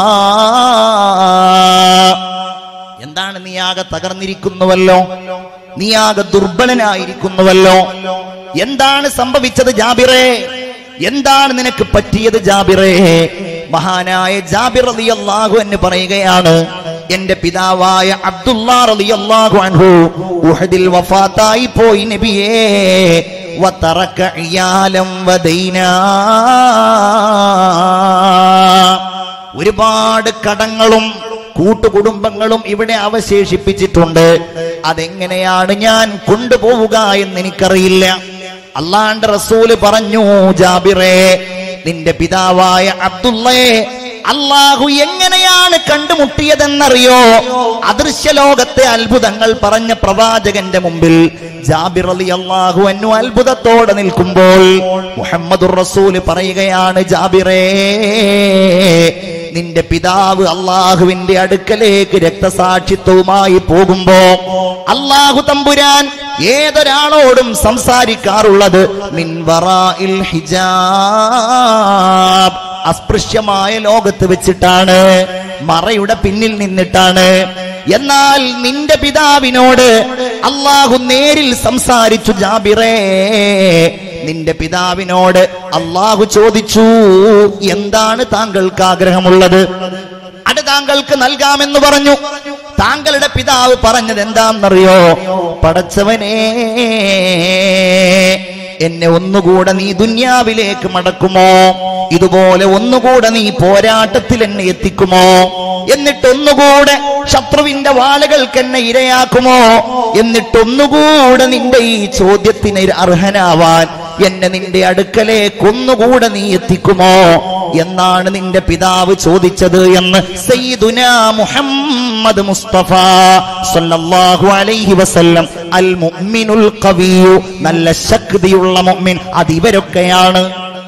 എന്താണ് നീയാകെ തകർന്നിരിക്കുന്നുവല്ലോ, നീയാകെ ദുർബലനായിരിക്കുന്നുവല്ലോ, എന്താണ് സംഭവിച്ചത് ജാബിറേ, എന്താണ് നിനക്ക് പറ്റിയത് ജാബിറേ? മഹാനായ ജാബിർ റളിയല്ലാഹു അൻഹു പറയുകയാണ്, എന്റെ പിതാവായ അബ്ദുല്ലാഹ് റളിയല്ലാഹു അൻഹു ഉഹദിൽ വഫാത്തായി പോയി നബിയേ, വതറക ഇയാലം വദൈനാ, ഒരുപാട് കടങ്ങളും കൂട്ടുകുടുംബങ്ങളും ഇവിടെ അവശേഷിപ്പിച്ചിട്ടുണ്ട്. അതെങ്ങനെയാണ് ഞാൻ കൊണ്ടുപോവുക എന്ന് എനിക്കറിയില്ല. അല്ലാഹുവിന്റെ റസൂല് പറഞ്ഞു, ജാബിറേ നിന്റെ പിതാവായ അബ്ദുള്ളയെ അല്ലാഹു എങ്ങനെയാണ് കണ്ടുമുട്ടിയതെന്നറിയോ? അദൃശ്യലോകത്തെ അത്ഭുതങ്ങൾ പറഞ്ഞ പ്രവാചകന്റെ മുമ്പിൽ ജാബിർ റളിയല്ലാഹു അൻഹു അത്ഭുതത്തോടെ നിൽക്കുമ്പോൾ മുഹമ്മദുർ റസൂൽ പറയുകയാണ്, ജാബിറേ നിന്റെ പിതാവ് അല്ലാഹുവിന്റെ അടുക്കലേക്ക് രക്തസാക്ഷിത്വവുമായി പോകുമ്പോ അല്ലാഹു തമ്പുരാൻ ഏതൊരാളോടും സംസാരിക്കാറുള്ളത് മിൻ വറാഇൽ ഹിജാബ്, അസ്പൃശ്യമായ ലോകത്ത് വെച്ചിട്ടാണ്, മറയുടെ പിന്നിൽ നിന്നിട്ടാണ്. എന്നാൽ നിന്റെ പിതാവിനോട് അല്ലാഹു നേരിൽ സംസാരിച്ചു ജാബിറേ. നിന്റെ പിതാവിനോട് അല്ലാഹു ചോദിച്ചു, എന്താണ് താങ്കൾക്ക് ആഗ്രഹമുള്ളത്? അത് താങ്കൾക്ക് നൽകാമെന്ന് പറഞ്ഞു. താങ്കളുടെ പിതാവ് പറഞ്ഞത് എന്താണെന്നറിയോ? പടച്ചവനേ, എന്നെ ഒന്നുകൂടെ നീ ദുനിയാവിലേക്ക് മടക്കുമോ? ഇതുപോലെ ഒന്നുകൂടെ നീ പോരാട്ടത്തിൽ എന്നെ എത്തിക്കുമോ? എന്നിട്ടൊന്നുകൂടെ ശത്രുവിന്റെ വാളുകൾക്ക് എന്നെ ഇരയാക്കുമോ? എന്നിട്ടൊന്നുകൂടെ നിന്റെ ഈ ചോദ്യത്തിന് അർഹനാവാൻ എന്നെ നിന്റെ അടുക്കലേക്ക് ഒന്നുകൂടെ നീ എത്തിക്കുമോ എന്നാണ് നിന്റെ പിതാവ് ചോദിച്ചത് എന്ന് സയ്യിദുനാ മുഹമ്മദ് മുസ്തഫ സല്ലല്ലാഹു അലൈഹി വസല്ലം അൽ മുഅ്മിനുൽ ഖവിയ്യു, നല്ല ശക്തിയുള്ള മുഅ്മിൻ, അതിവരൊക്കെയാണ്.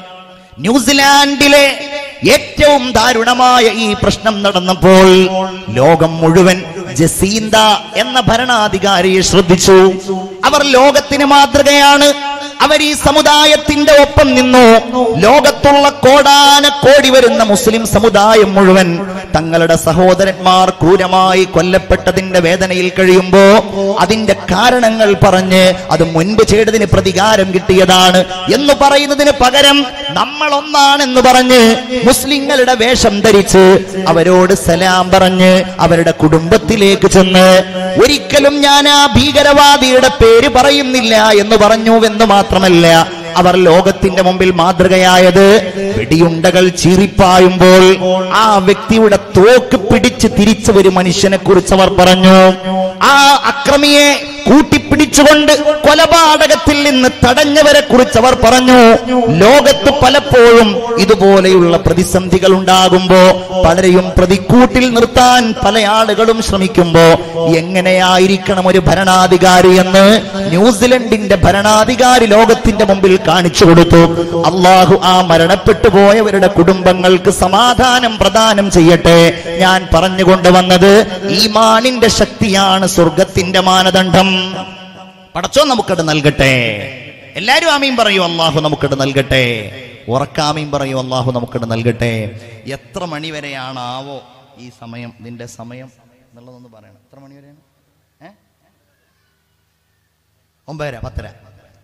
ന്യൂസിലാൻഡിലെ ഏറ്റവും ദാരുണമായ ഈ പ്രശ്നം നടന്നപ്പോൾ ലോകം മുഴുവൻ ജസീന്ത എന്ന ഭരണാധികാരിയെ ശ്രദ്ധിച്ചു. അവർ ലോകത്തിന് മാതൃകയാണ്. അവർ ഈ സമുദായത്തിന്റെ ഒപ്പം നിന്നു. ലോകത്തുള്ള കോടാനക്കോടി വരുന്ന മുസ്ലിം സമുദായം മുഴുവൻ തങ്ങളുടെ സഹോദരന്മാർ ക്രൂരമായി കൊല്ലപ്പെട്ടതിന്റെ വേദനയിൽ കഴിയുമ്പോ അതിന്റെ കാരണങ്ങൾ പറഞ്ഞ് അത് മുൻപ് ചെയ്തതിന് പ്രതികാരം കിട്ടിയതാണ് എന്ന് പറയുന്നതിന് പകരം നമ്മൾ ഒന്നാണെന്ന് പറഞ്ഞ് മുസ്ലിങ്ങളുടെ വേഷം ധരിച്ച് അവരോട് സലാം പറഞ്ഞ് അവരുടെ കുടുംബത്തിലേക്ക് ചെന്ന് ഒരിക്കലും ഞാൻ ആ ഭീകരവാദിയുടെ പേര് പറയുന്നില്ല എന്ന് പറഞ്ഞുവെന്ന് മാത്രമല്ല, അവർ ലോകത്തിന്റെ മുമ്പിൽ മാതൃകയായത് വെടിയുണ്ടകൾ ചീറിപ്പായുമ്പോൾ ആ വ്യക്തിയുടെ തോക്ക് പിടിച്ച് തിരിച്ച ഒരു മനുഷ്യനെ കുറിച്ച് അവർ പറഞ്ഞു. ആ അക്രമിയെ കൂട്ടിപ്പിടിച്ചുകൊണ്ട് കൊലപാതകത്തിൽ നിന്ന് തടഞ്ഞവരെ കുറിച്ച് അവർ പറഞ്ഞു. ലോകത്ത് പലപ്പോഴും ഇതുപോലെയുള്ള പ്രതിസന്ധികൾ ഉണ്ടാകുമ്പോ പലരെയും പ്രതിക്കൂട്ടിൽ നിർത്താൻ പല ആളുകളും ശ്രമിക്കുമ്പോ എങ്ങനെയായിരിക്കണം ഒരു ഭരണാധികാരി എന്ന് ന്യൂസിലൻഡിന്റെ ഭരണാധികാരി ലോകത്തിന്റെ മുമ്പിൽ കാണിച്ചു കൊടുത്തു. അള്ളാഹു ആ മരണപ്പെട്ടു പോയവരുടെ കുടുംബങ്ങൾക്ക് സമാധാനം പ്രദാനം ചെയ്യട്ടെ. ഞാൻ പറഞ്ഞുകൊണ്ടുവന്നത് ഈമാനിന്റെ ശക്തിയാണ് സ്വർഗത്തിന്റെ മാനദണ്ഡം. പടച്ചോൻ നമുക്കത് നൽകട്ടെ. എല്ലാരും ആമീൻ പറയൂ, അള്ളാഹു നമുക്കത് നൽകട്ടെ. ഉറക്കാമീൻ പറയൂ, അള്ളാഹു നമുക്കത് നൽകട്ടെ. എത്ര മണി വരെയാണാവോ ഈ സമയം, നിന്റെ സമയം എന്നുള്ളതൊന്ന് പറയണം. എത്ര മണി വരെയാണ്? 9:30, 10:00.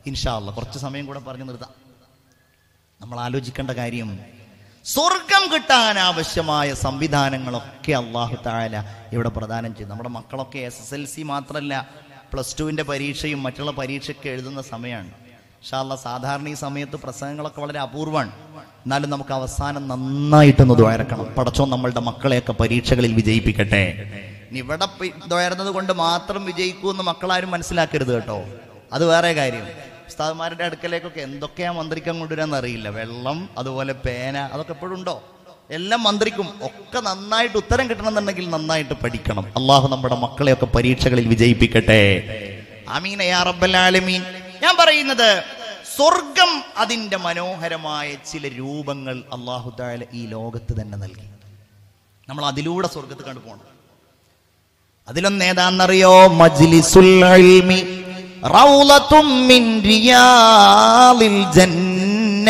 ഇൻഷാ അല്ലാഹ് കുറച്ച് സമയം കൂടെ പറഞ്ഞു നിർത്താം. നമ്മൾ ആലോചിക്കേണ്ട കാര്യം, സ്വർഗം കിട്ടാൻ ആവശ്യമായ സംവിധാനങ്ങളൊക്കെ അല്ലാഹു തആല ഇവിടെ പ്രദാനം ചെയ്തു. നമ്മുടെ മക്കളൊക്കെ SSLC മാത്രമല്ല +2 പരീക്ഷയും മറ്റുള്ള പരീക്ഷയൊക്കെ എഴുതുന്ന സമയമാണ്. ഇൻഷാ അല്ലാഹ് സാധാരണ ഈ സമയത്ത് പ്രസംഗങ്ങളൊക്കെ വളരെ അപൂർവമാണ്. എന്നാലും നമുക്ക് അവസാനം നന്നായിട്ടൊന്ന് ദ്വാരക്കണം. പടച്ചോൻ നമ്മളുടെ മക്കളെയൊക്കെ പരീക്ഷകളിൽ വിജയിപ്പിക്കട്ടെ. ഇനി ഇവിടെ ദ്വാരുന്നത് കൊണ്ട് മാത്രം വിജയിക്കുമെന്ന് മക്കളാരും മനസ്സിലാക്കരുത് കേട്ടോ. അത് വേറെ കാര്യം. ഉസ്താദ്മാരുടെ അടുക്കലേക്കൊക്കെ എന്തൊക്കെയാ മന്ത്രിക്കാൻ കൊണ്ടുവരാന്ന് അറിയില്ല. വെള്ളം, അതുപോലെ പേന, അതൊക്കെ എപ്പോഴും ഉണ്ടോ? എല്ലാം മന്ത്രിക്കും. ഒക്കെ നന്നായിട്ട് ഉത്തരം കിട്ടണമെന്നുണ്ടെങ്കിൽ നന്നായിട്ട് പഠിക്കണം. അള്ളാഹു നമ്മുടെ മക്കളെയൊക്കെ പരീക്ഷകളിൽ വിജയിപ്പിക്കട്ടെ. ആമീൻ യാ റബ്ബൽ ആലമീൻ. ഞാൻ പറയുന്നത്, സ്വർഗം അതിന്റെ മനോഹരമായ ചില രൂപങ്ങൾ അല്ലാഹു തആല ഈ ലോകത്ത് തന്നെ നൽകി. നമ്മൾ അതിലൂടെ സ്വർഗത്ത് കണ്ടു പോകണം. അതിലൊന്ന് ഏതാണെന്നറിയോ? മജ്ലിസുൽ ഇൽമി റൗളത്തും മിൻ റിയാദിൽ ജന്ന.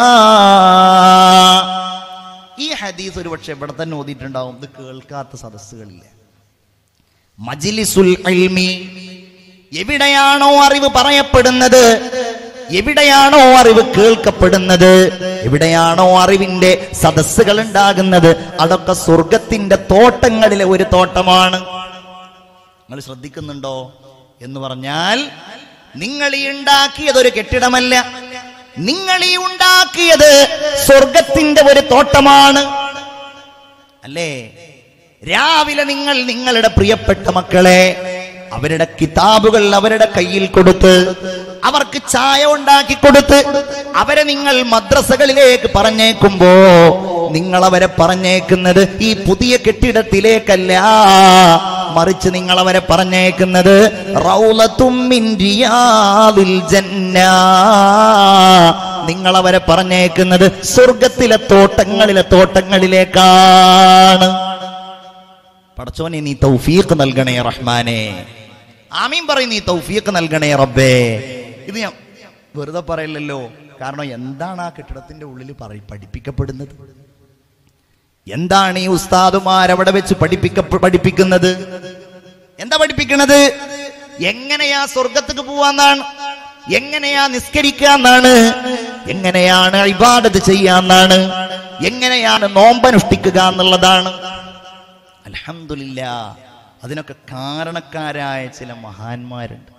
ഈ ഹദീസ് ഒരു പക്ഷെ ഇവിടെ തന്നെ ഓതിയിട്ടുണ്ടാവും. ഇത് കേൾക്കാത്ത സദസ്സുകളില്ല. മജ്ലിസുൽ ഇൽമി, എവിടെയാണോ അറിവ് പറയപ്പെടുന്നത്, എവിടെയാണോ അറിവ് കേൾക്കപ്പെടുന്നത്, എവിടെയാണോ അറിവിന്റെ സദസ്സുകൾ ഉണ്ടാകുന്നത്, അതൊക്കെ സ്വർഗത്തിന്റെ തോട്ടങ്ങളിലെ ഒരു തോട്ടമാണ്. നിങ്ങൾ ശ്രദ്ധിക്കുന്നുണ്ടോ എന്ന് പറഞ്ഞാൽ, നിങ്ങൾ ഈ ഉണ്ടാക്കിയത് ഒരു കെട്ടിടമല്ല, നിങ്ങൾ ഈ ഉണ്ടാക്കിയത് സ്വർഗത്തിന്റെ ഒരു തോട്ടമാണ്. അല്ലേ? രാവിലെ നിങ്ങൾ നിങ്ങളുടെ പ്രിയപ്പെട്ട മക്കളെ അവരുടെ കിതാബുകൾ അവരുടെ കയ്യിൽ കൊടുത്ത്, അവർക്ക് ചായ ഉണ്ടാക്കി കൊടുത്ത്, അവരെ നിങ്ങൾ മദ്രസകളിലേക്ക് പറഞ്ഞേക്കുമ്പോ നിങ്ങൾ അവരെ പറഞ്ഞേക്കുന്നത് ഈ പുതിയ കെട്ടിടത്തിലേക്കല്ല, മറിച്ച് നിങ്ങൾ അവരെ പറഞ്ഞേക്കുന്നത് റൗളത്തും മിൻ റിയാദിൽ ജന്ന. നിങ്ങൾ അവരെ പറഞ്ഞേക്കുന്നത് സ്വർഗത്തിലെ തോട്ടങ്ങളിലേക്കാണ്. പടച്ചോനെ, നീ തൗഫീഖ് നൽകണേ റഹ്മാനെ. ആമീൻ പറയും. നീ തൗഫീഖ് നൽകണേ റബ്ബേ. ഇത് ഞാൻ വെറുതെ പറയില്ലല്ലോ. കാരണം എന്താണ് ആ കെട്ടിടത്തിന്റെ ഉള്ളിൽ പഠിപ്പിക്കപ്പെടുന്നത്? എന്താണ് ഈ ഉസ്താദുമാരവിടെ വെച്ച് പഠിപ്പിക്കുന്നത്? എന്താ പഠിപ്പിക്കുന്നത്? എങ്ങനെയാ സ്വർഗത്തേക്ക് പോവാന്നാണ്, എങ്ങനെയാ നിസ്കരിക്കാന്നാണ്, എങ്ങനെയാണ് ഇബാദത്ത് ചെയ്യാന്നാണ്, എങ്ങനെയാണ് നോമ്പനുഷ്ഠിക്കുക എന്നുള്ളതാണ്. അൽഹംദുലില്ലാഹ്, അതിനൊക്കെ കാരണക്കാരായ ചില മഹാന്മാരുണ്ട്.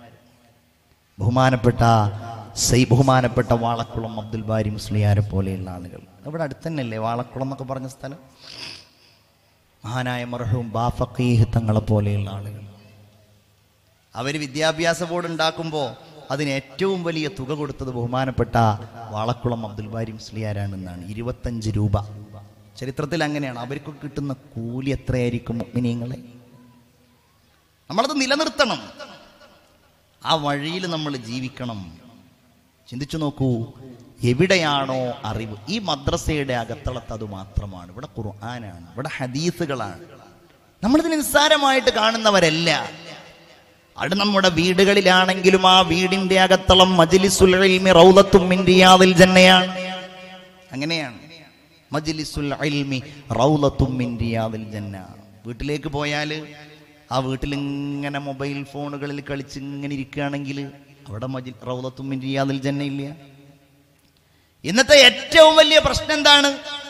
ബഹുമാനപ്പെട്ട വാളക്കുളം അബ്ദുൽ ബാരി മുസ്ലിയാരെ പോലെയുള്ള ആളുകൾ. ഇവിടെ അടുത്തന്നെയല്ലേ വാളക്കുളം എന്നൊക്കെ പറഞ്ഞ സ്ഥലം? മഹാനായ മർഹൂം ബാഫഖീഹ് തങ്ങളെ പോലെയുള്ള ആളുകൾ. അവർ വിദ്യാഭ്യാസ ബോർഡ് ഉണ്ടാക്കുമ്പോൾ അതിന് ഏറ്റവും വലിയ തുക കൊടുത്തത് ബഹുമാനപ്പെട്ട വാളക്കുളം അബ്ദുൽ ബാരി മുസ്ലിയാരാണെന്നാണ്. 25 രൂപ. ചരിത്രത്തിൽ അങ്ങനെയാണ്. അവർക്ക് കിട്ടുന്ന കൂലി എത്രയായിരിക്കും മുഅ്മിനീങ്ങളെ? നമ്മളത് നിലനിർത്തണം. ആ വഴിയിൽ നമ്മൾ ജീവിക്കണം. ചിന്തിച്ചു നോക്കൂ, എവിടെയാണോ അറിവ്, ഈ മദ്രസയുടെ അകത്തളത്ത് അത് മാത്രമാണ്. ഇവിടെ ഖുർആനാണ്, ഇവിടെ ഹദീസുകളാണ്. നമ്മളിതിന് നിസ്സാരമായിട്ട് കാണുന്നവരല്ല. അത് നമ്മുടെ വീടുകളിലാണെങ്കിലും ആ വീടിന്റെ അകത്തളം മജ്ലിസുൽ ഇൽമി റൗളത്തും മിൻ റിയാദിൽ ജന്നയാണ്. അങ്ങനെയാണ്. മജ്ലിസുൽ ഇൽമി റൗളത്തും മിൻ റിയാദിൽ ജന്ന. വീട്ടിലേക്ക് പോയാൽ ആ വീട്ടിലിങ്ങനെ മൊബൈൽ ഫോണുകളിൽ കളിച്ച് ഇങ്ങനെ ഇരിക്കുകയാണെങ്കിൽ അവിടെ റൗളത്തും മിൻ റിയാദിൽ ജന്ന ഇല്ല. ഇന്നത്തെ ഏറ്റവും വലിയ പ്രശ്നം എന്താണ്?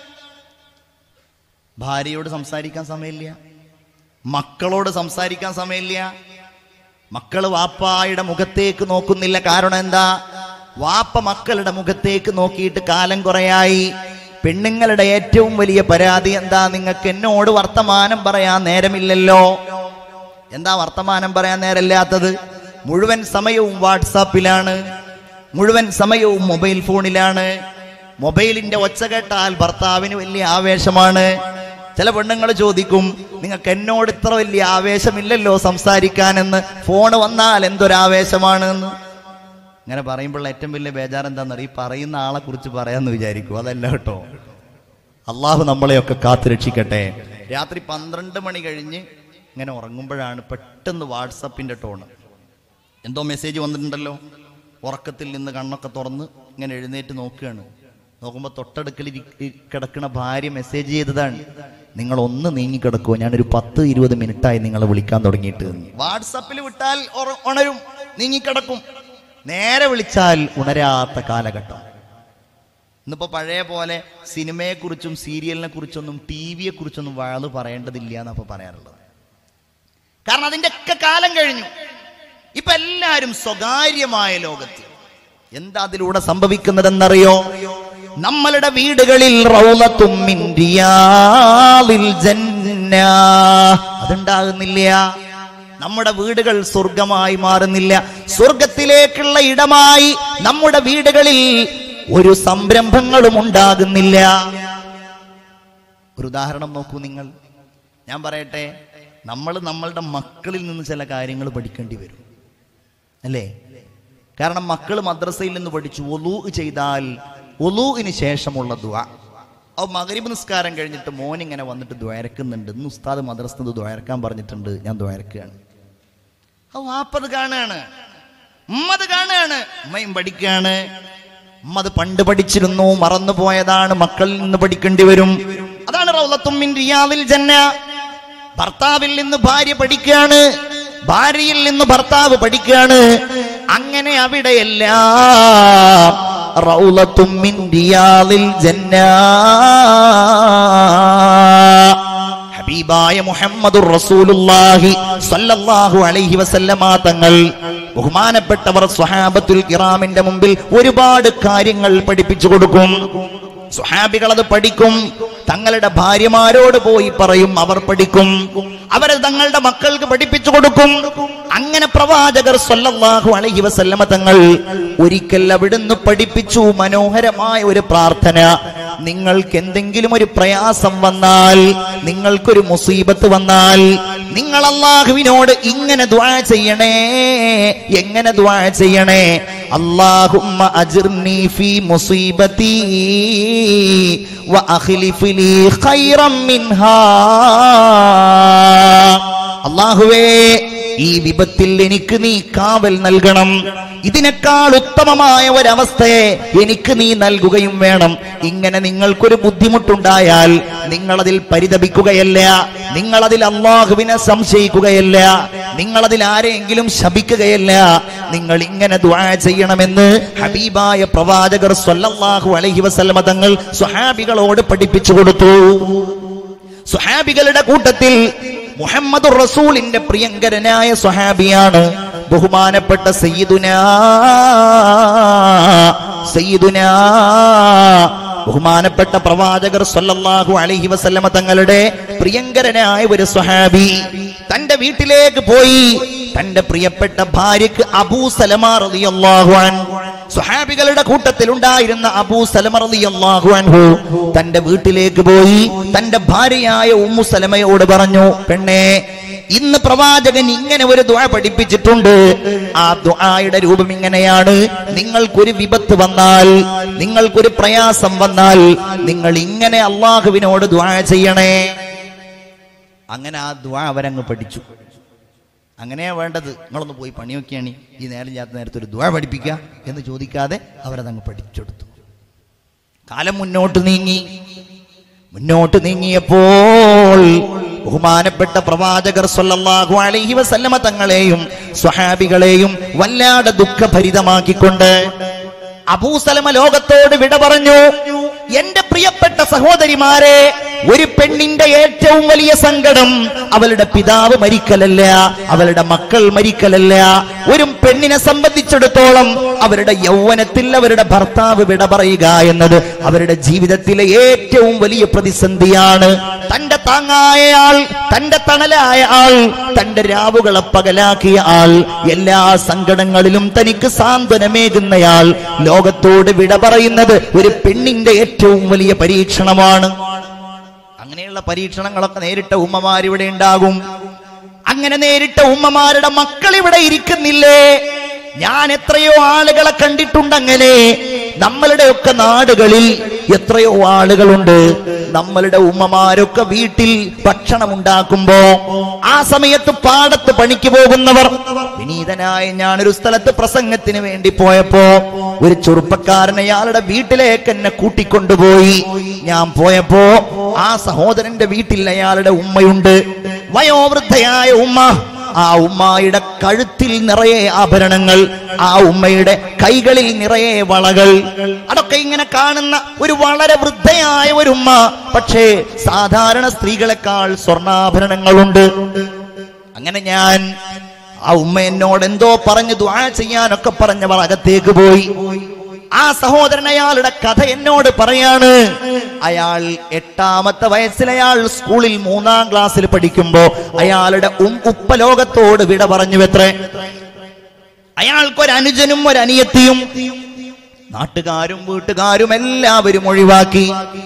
ഭാര്യയോട് സംസാരിക്കാൻ സമയമില്ല, മക്കളോട് സംസാരിക്കാൻ സമയമില്ല. മക്കള് വാപ്പായുടെ മുഖത്തേക്ക് നോക്കുന്നില്ല. കാരണം എന്താ? വാപ്പ മക്കളുടെ മുഖത്തേക്ക് നോക്കിയിട്ട് കാലം കുറയായി. പെണ്ണുങ്ങളുടെ ഏറ്റവും വലിയ പരാതി എന്താ? നിങ്ങൾക്ക് എന്നോട് വർത്തമാനം പറയാൻ നേരമില്ലല്ലോ. എന്താ വർത്തമാനം പറയാൻ നേരമില്ലാത്തത്? മുഴുവൻ സമയവും വാട്സാപ്പിലാണ്, മുഴുവൻ സമയവും മൊബൈൽ ഫോണിലാണ്. മൊബൈലിന്റെ ഒച്ച കേട്ടാൽ ഭർത്താവിന് വലിയ ആവേശമാണ്. ചില പെണ്ണുങ്ങൾ ചോദിക്കും, നിങ്ങൾക്ക് എന്നോട് ഇത്ര വലിയ ആവേശമില്ലല്ലോ സംസാരിക്കാനെന്ന്, ഫോണ് വന്നാൽ എന്തൊരാവേശമാണ് എന്ന്. ഇങ്ങനെ പറയുമ്പോൾ ഏറ്റവും വലിയ ബേജാർ എന്താണെന്നറിയ, ഈ പറയുന്ന ആളെ കുറിച്ച് പറയാമെന്ന് വിചാരിക്കും. അതല്ല കേട്ടോ. അള്ളാഹു നമ്മളെയൊക്കെ കാത്തു രക്ഷിക്കട്ടെ. രാത്രി 12 മണി കഴിഞ്ഞ് ഇങ്ങനെ ഉറങ്ങുമ്പോഴാണ് പെട്ടെന്ന് വാട്സപ്പിന്റെ ടോണ്. എന്തോ മെസ്സേജ് വന്നിട്ടുണ്ടല്ലോ. ഉറക്കത്തിൽ നിന്ന് കണ്ണൊക്കെ തുറന്ന് ഇങ്ങനെ എഴുന്നേറ്റ് നോക്കുകയാണ്. നോക്കുമ്പോൾ തൊട്ടടുക്കൽ കിടക്കുന്ന ഭാര്യ മെസ്സേജ് ചെയ്തതാണ്, നിങ്ങൾ ഒന്ന് നീങ്ങിക്കിടക്കുമോ, ഞാനൊരു 10-20 മിനിറ്റായി നിങ്ങളെ വിളിക്കാൻ തുടങ്ങിയിട്ട്. വാട്സപ്പിൽ വിട്ടാൽ ഉണരും, നീങ്ങിക്കിടക്കും. നേരെ വിളിച്ചാൽ ഉണരാത്ത കാലഘട്ടം. ഇന്നിപ്പോ പഴയ പോലെ സിനിമയെക്കുറിച്ചും സീരിയലിനെ കുറിച്ചൊന്നും TV-യെ കുറിച്ചൊന്നും വാള് പറയേണ്ടതില്ല എന്നപ്പോ പറയാറുള്ളത്. കാരണം അതിൻ്റെ ഒക്കെ കാലം കഴിഞ്ഞു. ഇപ്പൊ എല്ലാവരും സ്വകാര്യമായ ലോകത്ത്. എന്താ അതിലൂടെ സംഭവിക്കുന്നതെന്നറിയോ? നമ്മളുടെ വീടുകളിൽ റൗളത്തും മിൻ റിയാദിൽ ജന്ന അതുണ്ടാകുന്നില്ല. നമ്മുടെ വീടുകൾ സ്വർഗമായി മാറുന്നില്ല. സ്വർഗത്തിലേക്കുള്ള ഇടമായി നമ്മുടെ വീടുകളിൽ ഒരു സംരംഭങ്ങളും ഉണ്ടാകുന്നില്ല. ഒരു ഉദാഹരണം നോക്കൂ നിങ്ങൾ. ഞാൻ പറയട്ടെ, നമ്മളുടെ മക്കളിൽ നിന്ന് ചില കാര്യങ്ങൾ പഠിക്കേണ്ടി വരും, അല്ലേ? കാരണം മക്കൾ മദ്രസയിൽ നിന്ന് പഠിച്ചു വുളൂ ചെയ്താൽ വുളൂഇന് ശേഷമുള്ള ദുആ. മഗ്രിബ് നിസ്കാരം കഴിഞ്ഞിട്ട് മോനിങ്ങനെ വന്നിട്ട് ദ്വാരക്കുന്നുണ്ട്. ഇന്ന് ഉസ്താദ് മദ്രസയിൽ ദ്വാരക്കാൻ പറഞ്ഞിട്ടുണ്ട്, ഞാൻ ദ്വാരക്കുകയാണ്. വാപ്പത് കാണുകയാണ്, ഉമ്മത് കാണുകയാണ്, ഉമ്മയും പഠിക്കുകയാണ്. ഉമ്മത് പണ്ട് പഠിച്ചിരുന്നു, മറന്നു പോയതാണ്, മക്കളിൽ നിന്ന് പഠിക്കേണ്ടി വരും. അതാണ് റൗളത്തും മിൻ റിയാദിൽ ജന്ന. ഭർത്താവിൽ നിന്ന് ഭാര്യ പഠിക്കുകയാണ്, ഭാര്യയിൽ നിന്ന് ഭർത്താവ് പഠിക്കുകയാണ്. അങ്ങനെ അവിടെയെല്ലാം റൗളത്തും മിൻ റിയാദിൽ ജന്ന. ഹബീബായ മുഹമ്മദുർ റസൂലുള്ളാഹി സ്വല്ലല്ലാഹു അലൈഹി വസല്ലമ തങ്ങൾ ബഹുമാനപ്പെട്ടവർ സ്വഹാബത്തുൽ കിറാമിന്റെ മുമ്പിൽ ഒരുപാട് കാര്യങ്ങൾ പഠിപ്പിച്ചു കൊടുക്കും. സ്വഹാബികൾ അത് പഠിക്കും, തങ്ങളുടെ ഭാര്യമാരോട് പോയി പറയും, അവർ പഠിക്കും, അവരെ തങ്ങളുടെ മക്കൾക്ക് പഠിപ്പിച്ചു കൊടുക്കും. അങ്ങനെ പ്രവാചകർ സ്വല്ലല്ലാഹു അലൈഹി വസല്ലമ തങ്ങൾ ഒരിക്കൽ അവിടുന്ന് പഠിപ്പിച്ചു മനോഹരമായ ഒരു പ്രാർത്ഥന. നിങ്ങൾക്ക് എന്തെങ്കിലും ഒരു പ്രയാസം വന്നാൽ, നിങ്ങൾക്കൊരു മുസീബത്ത് വന്നാൽ, നിങ്ങൾ അല്ലാഹുവിനോട് ഇങ്ങനെ ദുആ ചെയ്യണേ. എങ്ങനെ ദുആ ചെയ്യണേ? അല്ലാഹുമ്മ അജിർനി ഫീ മുസീബതി വ അഖ്ലിഫ് ലീ ഖൈറൻ മിൻഹാ. അല്ലാഹുവേ, ഈ വിപത്തിൽ എനിക്ക് നീ കാവൽ നൽകണം. ഇതിനേക്കാൾ ഉത്തമമായ ഒരവസ്ഥയെ എനിക്ക് നീ നൽകുകയും വേണം. ഇങ്ങനെ നിങ്ങൾക്കൊരു ബുദ്ധിമുട്ടുണ്ടായാൽ നിങ്ങളതിൽ പരിതപിക്കുകയല്ല, നിങ്ങളതിൽ അല്ലാഹുവിനെ സംശയിക്കുകയല്ല, നിങ്ങളതിൽ ആരെങ്കിലും ശപിക്കുകയല്ല. നിങ്ങൾ ഇങ്ങനെ ദുആ ചെയ്യണമെന്ന് ഹബീബായ പ്രവാചകർ സ്വല്ലല്ലാഹു അലൈഹി വസല്ലമ തങ്ങൾ സ്വഹാബികളോട് പഠിപ്പിച്ചു കൊടുത്തു. സ്വഹാബികളുടെ കൂട്ടത്തിൽ മുഹമ്മദുർ റസൂലിന്റെ പ്രിയങ്കരനായ സ്വഹാബിയാണ് ബഹുമാനപ്പെട്ട സയ്യിദുനാ ബഹുമാനപ്പെട്ട പ്രവാചകർ സ്വല്ലല്ലാഹു അലൈഹി വസല്ലമ തങ്ങളുടെ പ്രിയങ്കരനായ ഒരു സ്വഹാബി. തന്റെ വീട്ടിലേക്ക് പോയി തന്റെ പ്രിയപ്പെട്ട ഭാര്യക്ക് അബൂ സലമ റളിയല്ലാഹു അൻഹു, സ്വഹാബികളുടെ കൂട്ടത്തിൽ ഉണ്ടായിരുന്ന അബൂ സലമ റളിയല്ലാഹു അൻഹു തന്റെ വീട്ടിലേക്ക് പോയി തന്റെ ഭാര്യയായ ഉമ്മു സലമയോട് പറഞ്ഞു, പെണ്ണേ, ഇന്ന് പ്രവാചകൻ ഇങ്ങനെ ഒരു ദുആ പഠിപ്പിച്ചിട്ടുണ്ട്. ആ ദുആയുടെ രൂപം ഇങ്ങനെയാണ്: നിങ്ങൾക്കൊരു വിപത്ത് വന്നാൽ, നിങ്ങൾക്കൊരു പ്രയാസം വന്നാൽ, നിങ്ങൾ ഇങ്ങനെ അല്ലാഹുവിനോട് ദുആ ചെയ്യണേ. അങ്ങനെ ആ ദുആ അവരങ്ങ് പഠിച്ചു. അങ്ങനെയാ വേണ്ടത്. നിങ്ങളൊന്ന് പോയി പണി നോക്കിയാണ് ഈ നേരത്തെ ഒരു ദുആ പഠിപ്പിക്കുക എന്ന് ചോദിക്കാതെ അവരതങ്ങ് പഠിച്ചെടുത്തു. കാലം മുന്നോട്ട് നീങ്ങിയപ്പോൾ ബഹുമാനപ്പെട്ട പ്രവാചകർ സ്വല്ലല്ലാഹു അലൈഹി വസല്ലമ തങ്ങളെയും സ്വഹാബികളെയും വല്ലാതെ ദുഃഖഭരിതമാക്കിക്കൊണ്ട് അബൂ സലമ ലോകത്തോട് വിട പറഞ്ഞു. എന്റെ പ്രിയപ്പെട്ട സഹോദരിമാരെ, ഒരു പെണ്ണിന്റെ ഏറ്റവും വലിയ സങ്കടം അവളുടെ പിതാവ് മരിക്കലല്ല, അവളുടെ മക്കൾ മരിക്കലല്ല. ഒരു പെണ്ണിനെ സംബന്ധിച്ചിടത്തോളം അവരുടെ യൗവനത്തിൽ അവരുടെ ഭർത്താവ് വിട പറയുക എന്നത് അവരുടെ ജീവിതത്തിലെ ഏറ്റവും വലിയ പ്രതിസന്ധിയാണ്. തന്റെ താങ്ങായ ആൾ, തന്റെ തണലായ ആൾ, തന്റെ രാവുകളെ പകലാക്കിയ ആൾ, എല്ലാ സങ്കടങ്ങളിലും തനിക്ക് സാന്ത്വനമേകുന്നയാൾ ലോകത്തോട് വിട പറയുന്നത് ഒരു പെണ്ണിന്റെ ഏറ്റവും വലിയ പരീക്ഷണമാണ്. അങ്ങനെയുള്ള പരീക്ഷണങ്ങളൊക്കെ നേരിട്ട ഉമ്മമാരിവിടെ ഉണ്ടാകും. അങ്ങനെ നേരിട്ട ഉമ്മമാരുടെ മക്കൾ ഇവിടെ ഇരിക്കുന്നില്ലേ? ഞാൻ എത്രയോ ആളുകളെ കണ്ടിട്ടുണ്ട്. അങ്ങനെ നമ്മളുടെയൊക്കെ നാടുകളിൽ എത്രയോ ആളുകളുണ്ട്. നമ്മളുടെ ഉമ്മമാരൊക്കെ വീട്ടിൽ ഭക്ഷണം ഉണ്ടാക്കുമ്പോ ആ സമയത്ത് പാടത്ത് പണിക്ക് പോകുന്നവർ. വിനീതനായ ഞാനൊരു സ്ഥലത്ത് പ്രസംഗത്തിന് വേണ്ടി പോയപ്പോ ഒരു ചെറുപ്പക്കാരൻ അയാളുടെ വീട്ടിലേക്ക് എന്നെ കൂട്ടിക്കൊണ്ടുപോയി. ഞാൻ പോയപ്പോ ആ സഹോദരന്റെ വീട്ടിൽ അയാളുടെ ഉമ്മയുണ്ട്, വയോവൃദ്ധയായ ഉമ്മ. ആ ഉമ്മയുടെ കഴുത്തിൽ നിറയെ ആഭരണങ്ങൾ, ആ ഉമ്മയുടെ കൈകളിൽ നിറയെ വളകൾ. അതൊക്കെ ഇങ്ങനെ കാണുന്ന ഒരു വളരെ വൃദ്ധയായ ഒരു ഉമ്മ. പക്ഷേ സാധാരണ സ്ത്രീകളെക്കാൾ സ്വർണ്ണാഭരണങ്ങളുണ്ട്. അങ്ങനെ ഞാൻ ആ ഉമ്മ എന്നോട് എന്തോ പറഞ്ഞ് ദുആ ചെയ്യാനൊക്കെ പറഞ്ഞവർ അകത്തേക്ക് പോയി. ആ സഹോദരൻ അയാളുടെ കഥ എന്നോട് പറയാണ്. അയാൾ 8ാമത്തെ വയസ്സിൽ അയാൾ സ്കൂളിൽ 3ാം ക്ലാസ്സിൽ പഠിക്കുമ്പോ അയാളുടെ ഉപ്പ ലോകത്തോട് വിട പറഞ്ഞുവെത്രേ. അയാൾക്കൊരു അനുജനും ഒരു അനിയത്തിയും. നാട്ടുകാരും വീട്ടുകാരും എല്ലാവരും ഒഴിവാക്കി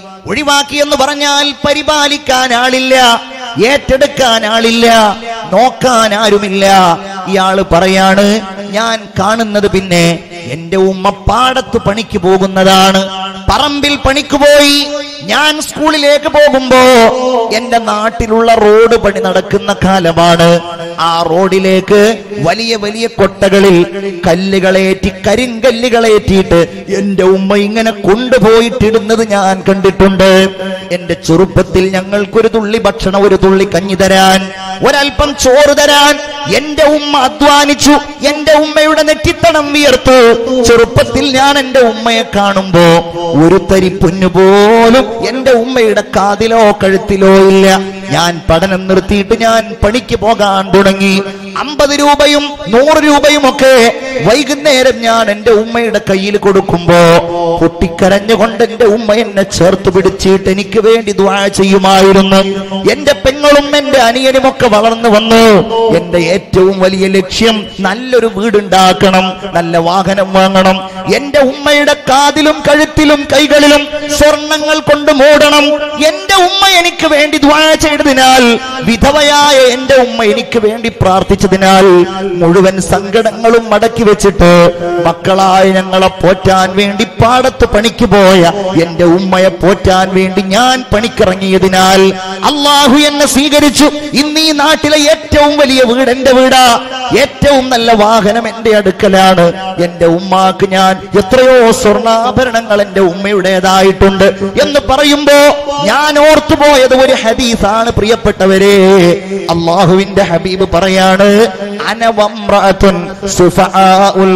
എന്ന് പറഞ്ഞാൽ പരിപാലിക്കാൻ ആളില്ല, ഏറ്റെടുക്കാൻ ആളില്ല, നോക്കാൻ ആരുമില്ല. ഇയാള് പറയാണ്, ഞാൻ കാണുന്നത് പിന്നെ എന്റെ ഉമ്മ പാടത്ത് പണിക്ക് പോകുന്നതാണ്, പറമ്പിൽ പണിക്ക് പോയി. ഞാൻ സ്കൂളിലേക്ക് പോകുമ്പോ എന്റെ നാട്ടിലുള്ള റോഡ് പണി നടക്കുന്ന കാലമാണ്. ആ റോഡിലേക്ക് വലിയ വലിയ കൊട്ടകളിൽ കല്ലുകളേറ്റി, കരിങ്കല്ലുകളേറ്റിയിട്ട് എന്റെ ഉമ്മ ഇങ്ങനെ കൊണ്ടുപോയിട്ടിടുന്നത് ഞാൻ കണ്ടിട്ടുണ്ട്. എന്റെ ചെറുപ്പത്തിൽ ഞങ്ങൾക്കൊരു തുള്ളി ഭക്ഷണം, ഒരു തുള്ളി കഞ്ഞി തരാൻ, ഒരൽപ്പം ചോറ് തരാൻ എന്റെ ഉമ്മ അധ്വാനിച്ചു. എന്റെ ഉമ്മയുടെ നെറ്റിത്തണം വിയർത്തു. ചെറുപ്പത്തിൽ ഞാൻ എന്റെ ഉമ്മയെ കാണുമ്പോ ഒരു തരി പൊന്നുപോലും എന്റെ ഉമ്മയുടെ കാതിലോ കഴുത്തിലോ ഇല്ല. ഞാൻ പഠനം നിർത്തിയിട്ട് ഞാൻ പണിക്ക് പോകാൻ തുടങ്ങി. 50 രൂപയും 100 രൂപയും ഒക്കെ വൈകുന്നേരം ഞാൻ എന്റെ ഉമ്മയുടെ കയ്യിൽ കൊടുക്കുമ്പോ പൊട്ടിക്കരഞ്ഞുകൊണ്ട് എന്റെ ഉമ്മ എന്നെ ചേർത്ത് പിടിച്ചിട്ട് എനിക്ക് വേണ്ടി ദുആ ചെയ്യുമായിരുന്നു. എന്റെ പെങ്ങളും എന്റെ അനിയനുമൊക്കെ വളർന്നു വന്നു. എന്റെ ഏറ്റവും വലിയ ലക്ഷ്യം നല്ലൊരു വീടുണ്ടാക്കണം, നല്ല വാഹനം വാങ്ങണം. എന്റെ ഉമ്മയുടെ കാതിലും കഴുത്തിലും കൈകളിലും സ്വർണങ്ങൾ കൊണ്ട് മൂടണം. എന്റെ ഉമ്മ എനിക്ക് വേണ്ടി ദുആ ചെയ്തതിനാൽ, വിധവയായ എന്റെ ഉമ്മ എനിക്ക് വേണ്ടി പ്രാർത്ഥിച്ചതിനാൽ മുഴുവൻ സങ്കടങ്ങളും മടക്കി വെച്ചിട്ട് മക്കളായ ഞങ്ങളെ പോറ്റാൻ വേണ്ടി പാടത്ത് പണിക്ക് പോയ എന്റെ ഉമ്മയെ പോറ്റാൻ വേണ്ടി ഞാൻ പണിക്കിറങ്ങിയതിനാൽ അല്ലാഹു എന്നെ സ്വീകരിച്ചു. ഇന്ന് ഈ നാട്ടിലെ ഏറ്റവും വലിയ വീട് എന്റെ വീടാ, ഏറ്റവും നല്ല വാഹനം എന്റെ അടുക്കലാണ്. എന്റെ ഉമ്മാക്ക് ഞാൻ എത്രയോ സ്വർണ്ണാഭരണങ്ങൾ എന്റെ ഉമ്മയുടേതായിട്ടുണ്ട് എന്ന് പറയുമ്പോ ഞാൻ ഓർത്തുപോയത് ഒരു ഹദീസാണ്. പ്രിയപ്പെട്ടവരെ, അല്ലാഹുവിന്റെ ഹബീബ് പറയാണ്, അന വംറഅതുൻ സുഫആഉൽ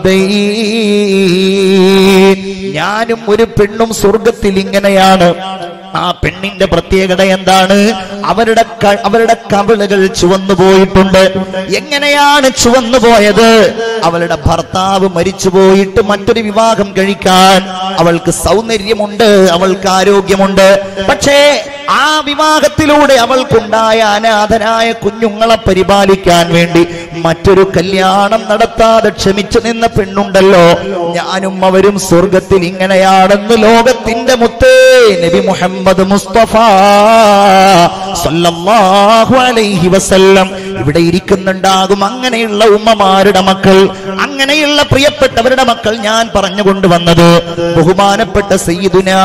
ഖദ്ദൈൻ. ഞാനും ഒരു പെണ്ണും സ്വർഗത്തിൽ ഇങ്ങനെയാണ്. ആ പെണ്ണിന്റെ പ്രത്യേകത എന്താണ്? അവരുടെ കവിളുകൾ ചുവന്നു പോയിട്ടുണ്ട്. എങ്ങനെയാണ് ചുവന്നു പോയത്? അവളുടെ ഭർത്താവ് മരിച്ചു പോയിട്ട് മറ്റൊരു വിവാഹം കഴിക്കാൻ അവൾക്ക് സൗന്ദര്യമുണ്ട്, അവൾക്ക് ആരോഗ്യമുണ്ട്. പക്ഷേ ആ വിവാഹത്തിലൂടെ അവൾക്കുണ്ടായ അനാഥനായ കുഞ്ഞുങ്ങളെ പരിപാലിക്കാൻ വേണ്ടി മറ്റൊരു കല്യാണം നടത്താതെ ക്ഷമിച്ചു നിന്ന പെണ്ണുണ്ടല്ലോ. ഞാനും അവരും സ്വർഗത്തിൽ ഇങ്ങനെയാണെന്ന് ലോകത്തിന്റെ മുത്തേ നബി മുഹമ്മദ് മുസ്തഫ സല്ലല്ലാഹു അലൈഹി വസല്ലം ഇവിടെ ഇരിക്കുന്നുണ്ടാകും. അങ്ങനെയുള്ള ഉമ്മമാരുടെ മക്കൾ, അങ്ങനെയുള്ള പ്രിയപ്പെട്ടവരുടെ മക്കൾ ഞാൻ പറഞ്ഞുകൊണ്ടുവന്നത് ബഹുമാനപ്പെട്ട സയ്യിദുനാ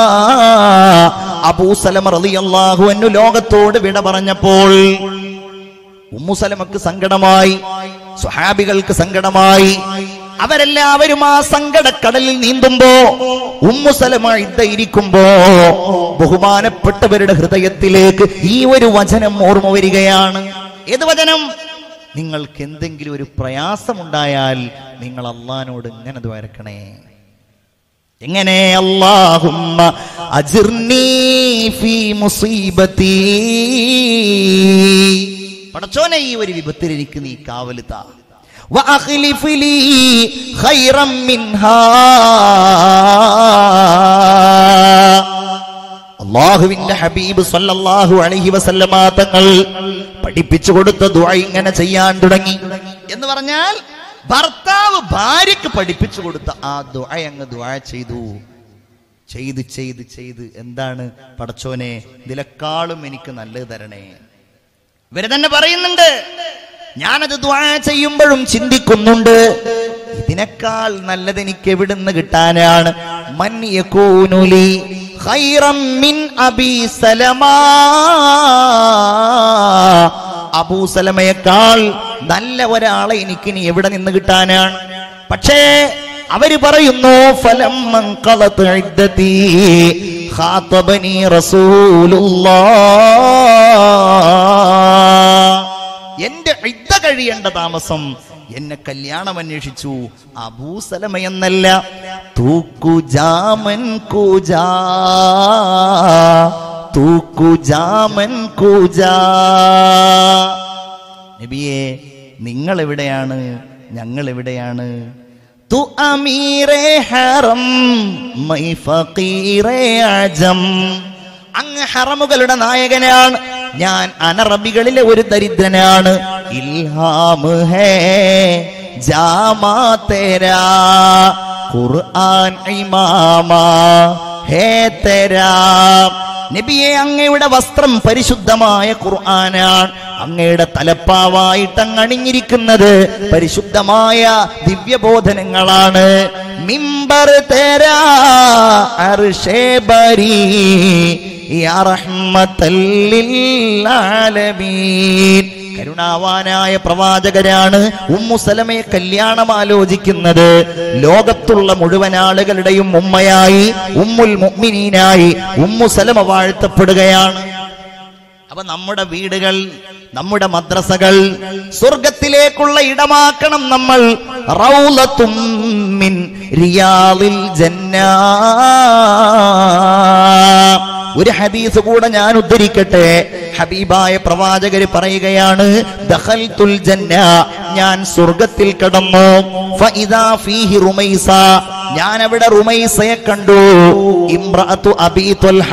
അബൂ സലമ റളിയല്ലാഹു അൻഹു ലോകത്തോട് വിട പറഞ്ഞപ്പോൾ ഉമ്മു സലമക്ക് സങ്കടമായി, സ്വഹാബികൾക്ക് സങ്കടമായി. അവരെല്ലാവരും ആ സങ്കടക്കടലിൽ നീന്തുമ്പോ ഉമ്മു സലമ ഇരിക്കുമ്പോ ബഹുമാനപ്പെട്ടവരുടെ ഹൃദയത്തിലേക്ക് ഈ ഒരു വചനം ഓർമ്മ വരികയാണ്. ഏത് വചനം? നിങ്ങൾക്ക് എന്തെങ്കിലും ഒരു പ്രയാസമുണ്ടായാൽ നിങ്ങൾ അല്ലാഹുവോട് ഇങ്ങനെ ദ്വാരക്കണേ. എങ്ങനെ? അല്ലാഹുമ്മ അജിർനി ഫീ മുസീബതി. പടച്ചോനെ, ഈ ഒരു വിപത്തിൽ എനിക്ക് നീ കാവല് താ. വഅഖ്ലിഫ് ലീ ഖൈറൻ മിൻഹാ. അല്ലാഹുവിന്റെ ഹബീബ് സല്ലല്ലാഹു അലൈഹി വസല്ലമ തങ്ങൾ പഠിപ്പിച്ചു കൊടുത്ത ദുആ ഇങ്ങനെ ചെയ്യാൻ തുടങ്ങി. എന്ന് പറഞ്ഞാൽ ഭർത്താവ് ഭാര്യക്ക് പഠിപ്പിച്ചു കൊടുത്ത ആ ദുആ അങ്ങ് ദുആ ചെയ്തു. ചെയ്ത് എന്താണ്? പടച്ചോനെ, ഇതിലെക്കാളും എനിക്ക് നല്ലത് തരണേ. ഇവര് തന്നെ പറയുന്നുണ്ട്, ഞാനത് ദുആ ചെയ്യുമ്പോഴും ചിന്തിക്കുന്നുണ്ട്, ഇതിനേക്കാൾ നല്ലത് എനിക്ക് എവിടുന്ന് കിട്ടാനാണ്? മൻ യകൂനു ലി ഖൈറൻ മിൻ അബീ സലമ. അബൂ സലമയേക്കാൾ നല്ല ഒരാളെ എനിക്ക് ഇനി എവിടെ നിന്ന് കിട്ടാനാണ്? പക്ഷേ അവര് പറയുന്നു, ഫലമ്മൻ ഖലത ഇദ്ദതി ഖാതബനി റസൂലുള്ളാഹ്. എന്റെ ഇദ്ദ കഴിയേണ്ട താമസം എന്നെ കല്യാണം അന്വേഷിച്ചു. അബൂ സലമ എന്നല്ല, തൂക്കു ജാമൻ കൂജാ, തൂക്കു ജാമൻ കൂജാ. നബിയെ, നിങ്ങൾ എവിടെയാണ്, ഞങ്ങൾ എവിടെയാണ്? തു അമീറേ ഹറം മൈ ഫഖീറേ അജം. അങ്ങ് ഹറമുകളുടെ നായകനാണ്, ഞാൻ അനറബികളിലെ ഒരു ദരിദ്രനാണ്. ഇൽഹാം ഹേ ജാമാ തേരാ, ഖുർആൻ ഇമാമാ ഹേ തേരാ. നബിയെ, അങ്ങയുടെ വസ്ത്രം പരിശുദ്ധമായ ഖുർആനാണ്. അങ്ങയുടെ തലപ്പാവായിട്ട് അങ്ങ് അണിഞ്ഞിരിക്കുന്നത് പരിശുദ്ധമായ ദിവ്യബോധനങ്ങളാണ്. മിമ്പർ തേരാ അർശേ ബരി യാ റഹ്മത്തൽ ലിൽ ആലമീൻ. കരുണാവാനായ പ്രവാചകരാണ് ഉമ്മു സലമയെ കല്യാണം ആലോചിക്കുന്നത്. ലോകത്തുള്ള മുഴുവൻ ആളുകളുടെയും ഉമ്മയായി, ഉമ്മുൽ മുഅ്മിനീനായി ഉമ്മു സലമ വാഴ്ത്തപ്പെടുകയാണ്. അപ്പൊ നമ്മുടെ വീടുകൾ, നമ്മുടെ മദ്രസകൾ സ്വർഗത്തിലേക്കുള്ള ഇടമാക്കണം നമ്മൾ. റൗളത്തും മിൻ റിയാദിൽ ജന്നാ. ഒരു ഹദീസ് കൂടെ ഞാൻ ഉദ്ധരിക്കട്ടെ. ഹബീബായ പ്രവാചകർ പറയുകയാണ്, ദഖൽതുൽ ജന്ന, ഞാൻ സ്വർഗത്തിൽ കടന്നു. ഫഇദാ ഫീഹി റുമൈസ, ഞാൻ അവിടെ റുമൈസയെ കണ്ടു. ഇംറഅതു അബീ ത്വൽഹ,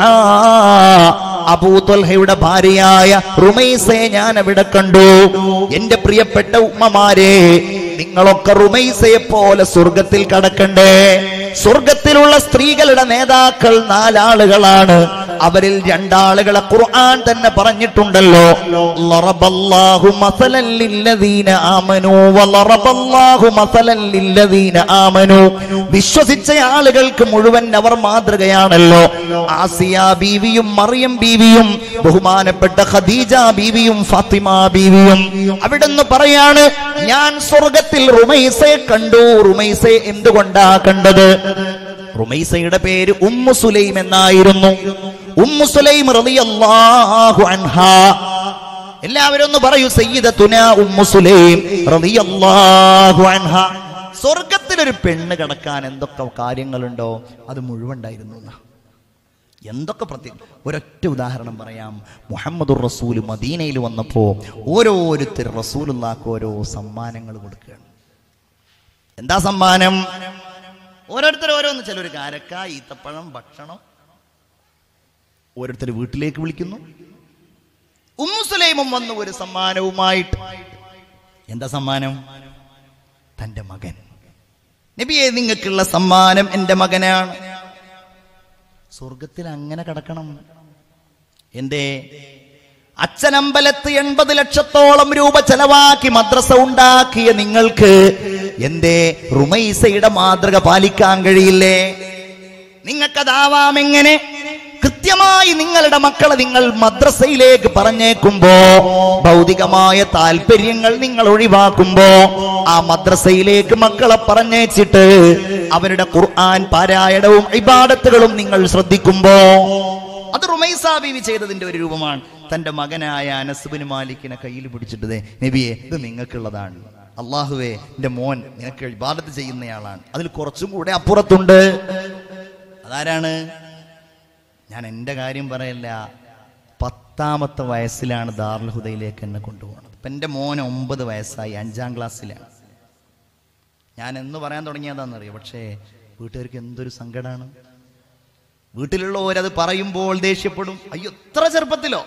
അബൂ ത്വൽഹയുടെ ഭാര്യയായ റുമൈസയെ ഞാൻ അവിടെ കണ്ടു. എന്റെ പ്രിയപ്പെട്ട ഉമ്മമാരെ, നിങ്ങളൊക്കെ റുമൈസയെ പോലെ സ്വർഗത്തിൽ കടക്കണ്ടേ? സ്വർഗത്തിലുള്ള സ്ത്രീകളുടെ നേതാക്കൾ 4 ആളുകളാണ്. അവരിൽ 2 ആളുകളെ ഖുർആൻ തന്നെ പറഞ്ഞിട്ടുണ്ടല്ലോ. ലറബല്ലാഹു മസലൻ ലില്ലദീന ആമനൂ വലറബല്ലാഹു മസലൻ ലില്ലദീന ആമനൂ. വിശ്വസിച്ച ആളുകൾക്ക് മുഴുവൻ അവർ മാതൃകയാണല്ലോ. ആസിയ ബീവിയും മറിയം ബീവിയും ബഹുമാനപ്പെട്ട ഖദീജ ബീവിയും ഫാത്തിമ ബീവിയും. അവിടുന്ന് പറയാണ്, ഞാൻ സ്വർഗത്തിൽ റുമൈസയെ കണ്ടു. റുമൈസയെ എന്തുകൊണ്ടാ കണ്ടത്? റുമൈസയുടെ പേര് ഉമ്മു സുലൈം എന്നായിരുന്നു. ഉമ്മു സുലൈം റളിയല്ലാഹു അൻഹാ. എല്ലാവരും ഒന്ന് പറയൂ, സയ്യിദത്തുനാ ഉമ്മു സുലൈം റളിയല്ലാഹു അൻഹാ. സ്വർഗത്തിലൊരു പെണ്ണ് കിടക്കാൻ എന്തൊക്കെ കാര്യങ്ങളുണ്ടോ അത് മുഴുവൻ ഉണ്ടായിരുന്നു. എന്തൊക്കെ പ്രത്യേകം. ഒരൊറ്റ ഉദാഹരണം പറയാം. മുഹമ്മദുർ റസൂൽ മദീനയിൽ വന്നപ്പോ ഓരോരുത്തർ റസൂലുള്ളാഹിക്ക് ഓരോ സമ്മാനങ്ങൾ കൊടുക്കുകയാണ്. എന്താ സമ്മാനം? ഓരോരുത്തർ ഓരോന്ന്. ചിലർ കാരക്ക, ഈത്തപ്പഴം, ഭക്ഷണം. ഓരോരുത്തർ വീട്ടിലേക്ക് വിളിക്കുന്നു. ഉമ്മു സുലൈമും വന്നു ഒരു സമ്മാനവുമായിട്ട്. എന്താ സമ്മാനം? തന്റെ മകൻ. നബിയെ, നിങ്ങൾക്കുള്ള സമ്മാനം എന്റെ മകനാണ്. സ്വർഗത്തിൽ അങ്ങനെ കിടക്കണം. എന്തേ? അച്ഛനമ്പലത്ത് 80 ലക്ഷത്തോളം രൂപ ചെലവാക്കി മദ്രസ ഉണ്ടാക്കിയ നിങ്ങൾക്ക് എന്തേ റുമൈസയുടെ മാതൃക പാലിക്കാൻ കഴിയില്ലേ? നിങ്ങൾക്കതാവാമെങ്ങനെ? കൃത്യമായി നിങ്ങളുടെ മക്കളെ നിങ്ങൾ മദ്രസയിലേക്ക് പറഞ്ഞേക്കുമ്പോ, ഭൗതികമായ താല്പര്യങ്ങൾ നിങ്ങൾ ഒഴിവാക്കുമ്പോ, ആ മദ്രസയിലേക്ക് മക്കളെ പറഞ്ഞേച്ചിട്ട് അവരുടെ ഖുർആൻ പാരായണവും ഇബാദത്തുകളും നിങ്ങൾ ശ്രദ്ധിക്കുമ്പോ, അത് റുമൈസ ബീവി ചെയ്തതിന്റെ ഒരു രൂപമാണ്. തന്റെ മകനായ അനസ് ബിൻ മാലിക്കിനെ കയ്യിൽ പിടിച്ചിട്ടത്, നബിയെ, ഇത് നിങ്ങൾക്കുള്ളതാണ്. അള്ളാഹുവേ, എന്റെ മോൻ നിനക്ക് ഇബാദത്ത് ചെയ്യുന്നയാളാണ്. അതിൽ കുറച്ചും കൂടെ അപ്പുറത്തുണ്ട്. അതാരാണ്? ഞാൻ എൻ്റെ കാര്യം പറയല്ല. 10ാമത്തെ വയസ്സിലാണ് ദാറുൽ ഹുദയിലേക്ക് എന്നെ കൊണ്ടുപോകുന്നത്. ഇപ്പം എൻ്റെ മോന് 9 വയസ്സായി, 5ാം ക്ലാസ്സിലാണ്. ഞാൻ എന്ന് പറയാൻ തുടങ്ങിയതാണെന്നറിയാം. പക്ഷേ വീട്ടുകാർക്ക് എന്തൊരു സങ്കടമാണ്. വീട്ടിലുള്ളവരത് പറയുമ്പോൾ ദേഷ്യപ്പെടും. അയ്യോ, ഇത്ര ചെറുപ്പത്തിലോ?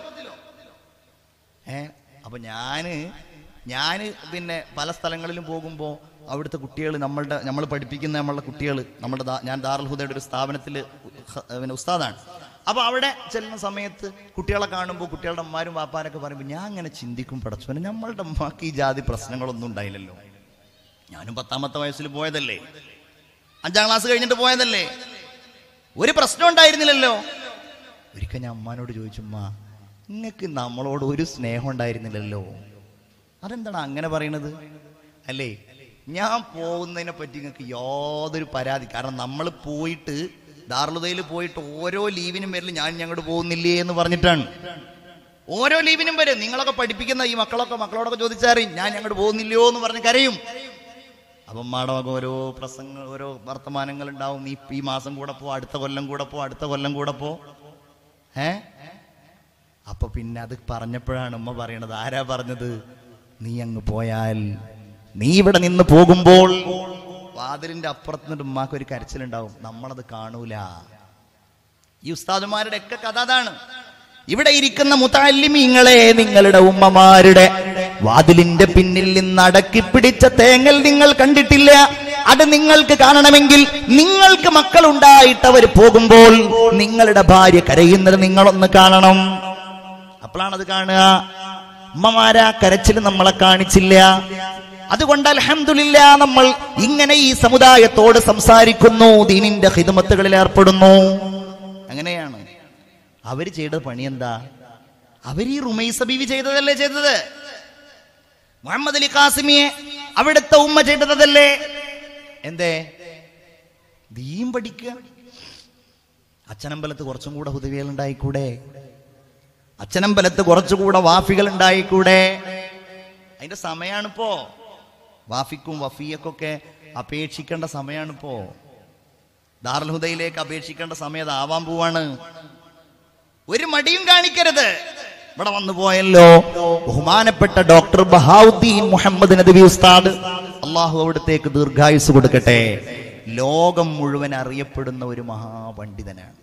അപ്പൊ ഞാന് പിന്നെ പല സ്ഥലങ്ങളിലും പോകുമ്പോൾ അവിടുത്തെ കുട്ടികൾ, നമ്മൾ പഠിപ്പിക്കുന്ന നമ്മളുടെ കുട്ടികൾ, ഞാൻ ദാറുൽ ഹുദയുടെ ഒരു സ്ഥാപനത്തിൽ പിന്നെ ഉസ്താദാണ്. അപ്പൊ അവിടെ ചെല്ലുന്ന സമയത്ത് കുട്ടികളെ കാണുമ്പോൾ കുട്ടികളുടെ അമ്മമാരും വാപ്പാരൊക്കെ പറയുമ്പോൾ ഞാൻ അങ്ങനെ ചിന്തിക്കും, പടച്ചോനെ, നമ്മളുടെ അമ്മക്ക് ഈ ജാതി പ്രശ്നങ്ങളൊന്നും ഉണ്ടായില്ലല്ലോ. ഞാനും 10ാമത്തെ വയസ്സിൽ പോയതല്ലേ, 5ാം ക്ലാസ് കഴിഞ്ഞിട്ട് പോയതല്ലേ, ഒരു പ്രശ്നം ഉണ്ടായിരുന്നില്ലല്ലോ. ഒരിക്കൽ ഞാൻ അമ്മാനോട് ചോദിച്ചു, അമ്മ, നിങ്ങൾക്ക് നമ്മളോട് ഒരു സ്നേഹം ഉണ്ടായിരുന്നില്ലല്ലോ, അതെന്താണ് അങ്ങനെ പറയണത്? അല്ലേ, ഞാൻ പോകുന്നതിനെ പറ്റി നിങ്ങൾക്ക് യാതൊരു പരാതി. കാരണം നമ്മൾ പോയിട്ട് ദാറുൽ ഹുദയിൽ പോയിട്ട് ഓരോ ലീവിനും പേരിൽ ഞാൻ ഞങ്ങോട്ട് പോകുന്നില്ലേ എന്ന് പറഞ്ഞിട്ടാണ്. ഓരോ ലീവിനും വരും. നിങ്ങളൊക്കെ പഠിപ്പിക്കുന്ന ഈ മക്കളോടൊക്കെ ചോദിച്ചറിയും, ഞാൻ അങ്ങോട്ട് പോകുന്നില്ലയോ എന്ന് പറഞ്ഞ് കരയും. അപ്പം മാടമൊക്കെ ഓരോ പ്രസംഗങ്ങൾ, ഓരോ വർത്തമാനങ്ങൾ ഉണ്ടാവും. നീ ഈ മാസം കൂടെ പോ, അടുത്ത കൊല്ലം കൂടെ പോ. അപ്പൊ പിന്നെ അത് പറഞ്ഞപ്പോഴാണ് ഉമ്മ പറയണത്, ആരാ പറഞ്ഞത്? നീ അങ്ങ് പോയാൽ, നീ ഇവിടെ നിന്ന് പോകുമ്പോൾ വാതിലിന്റെ അപ്പുറത്ത് നിന്നിട്ട് ഉമ്മാക്ക് ഒരു കരച്ചിലുണ്ടാവും, നമ്മളത് കാണൂല. ഈ ഉസ്താദുമാരുടെ ഒക്കെ കഥ അതാണ്. ഇവിടെ ഇരിക്കുന്ന മുതഅല്ലിമീങ്ങളെ, നിങ്ങളുടെ ഉമ്മമാരുടെ വാതിലിന്റെ പിന്നിൽ നിന്ന് അടക്കിപ്പിടിച്ച തേങ്ങൽ നിങ്ങൾ കണ്ടിട്ടില്ല. അത് നിങ്ങൾക്ക് കാണണമെങ്കിൽ നിങ്ങൾക്ക് മക്കളുണ്ടായിട്ട് അവർ പോകുമ്പോൾ നിങ്ങളുടെ ഭാര്യ കരയുന്നത് നിങ്ങളൊന്ന് കാണണം. അപ്പോഴാണ് അത് കാണുക. ഉമ്മമാരാ കരച്ചിൽ നമ്മളെ കാണിച്ചില്ല. അതുകൊണ്ട് അൽഹംദുലില്ലാ നമ്മൾ ഇങ്ങനെ ഈ സമുദായത്തോട് സംസാരിക്കുന്നു, ദീനിന്റെ ഖിദ്മത്തുകളിൽ ഏർപ്പെടുന്നു. അങ്ങനെയാണ് അവര് ചെയ്ത പണി. എന്താ? അവർ ഈ റുമൈസ ബീവി ചെയ്തതല്ലേ ചെയ്തത്? മുഹമ്മദ് അലി ഖാസിമിയെ അവിടുത്തെ ഉമ്മ ചെയ്തതല്ലേ? എന്തേ? ദീൻ പഠിക്കുക. അച്ഛനമ്പലത്ത് കുറച്ചും കൂടെ ഹുദവികൾ ഉണ്ടായിക്കൂടെ? അച്ഛനമ്പലത്ത് കുറച്ചുകൂടെ വാഫികൾ ഉണ്ടായിക്കൂടെ? അതിന്റെ സമയമാണിപ്പോ. വാഫിക്കും വഫിയക്കൊക്കെ അപേക്ഷിക്കേണ്ട സമയമാണിപ്പോ. ദാറുൽ ഹുദയിലേക്ക് അപേക്ഷിക്കേണ്ട സമയം ആവാൻ പോവാണ്. ഒരു മടിയും കാണിക്കരുത്. ഇവിടെ വന്നു പോയല്ലോ ബഹുമാനപ്പെട്ട ഡോക്ടർ ബഹാവുദ്ദീൻ മുഹമ്മദ് നദവി ഉസ്താദ്, അള്ളാഹു അവിടത്തേക്ക് ദീർഘായുസ് കൊടുക്കട്ടെ. ലോകം മുഴുവൻ അറിയപ്പെടുന്ന ഒരു മഹാപണ്ഡിതനാണ്.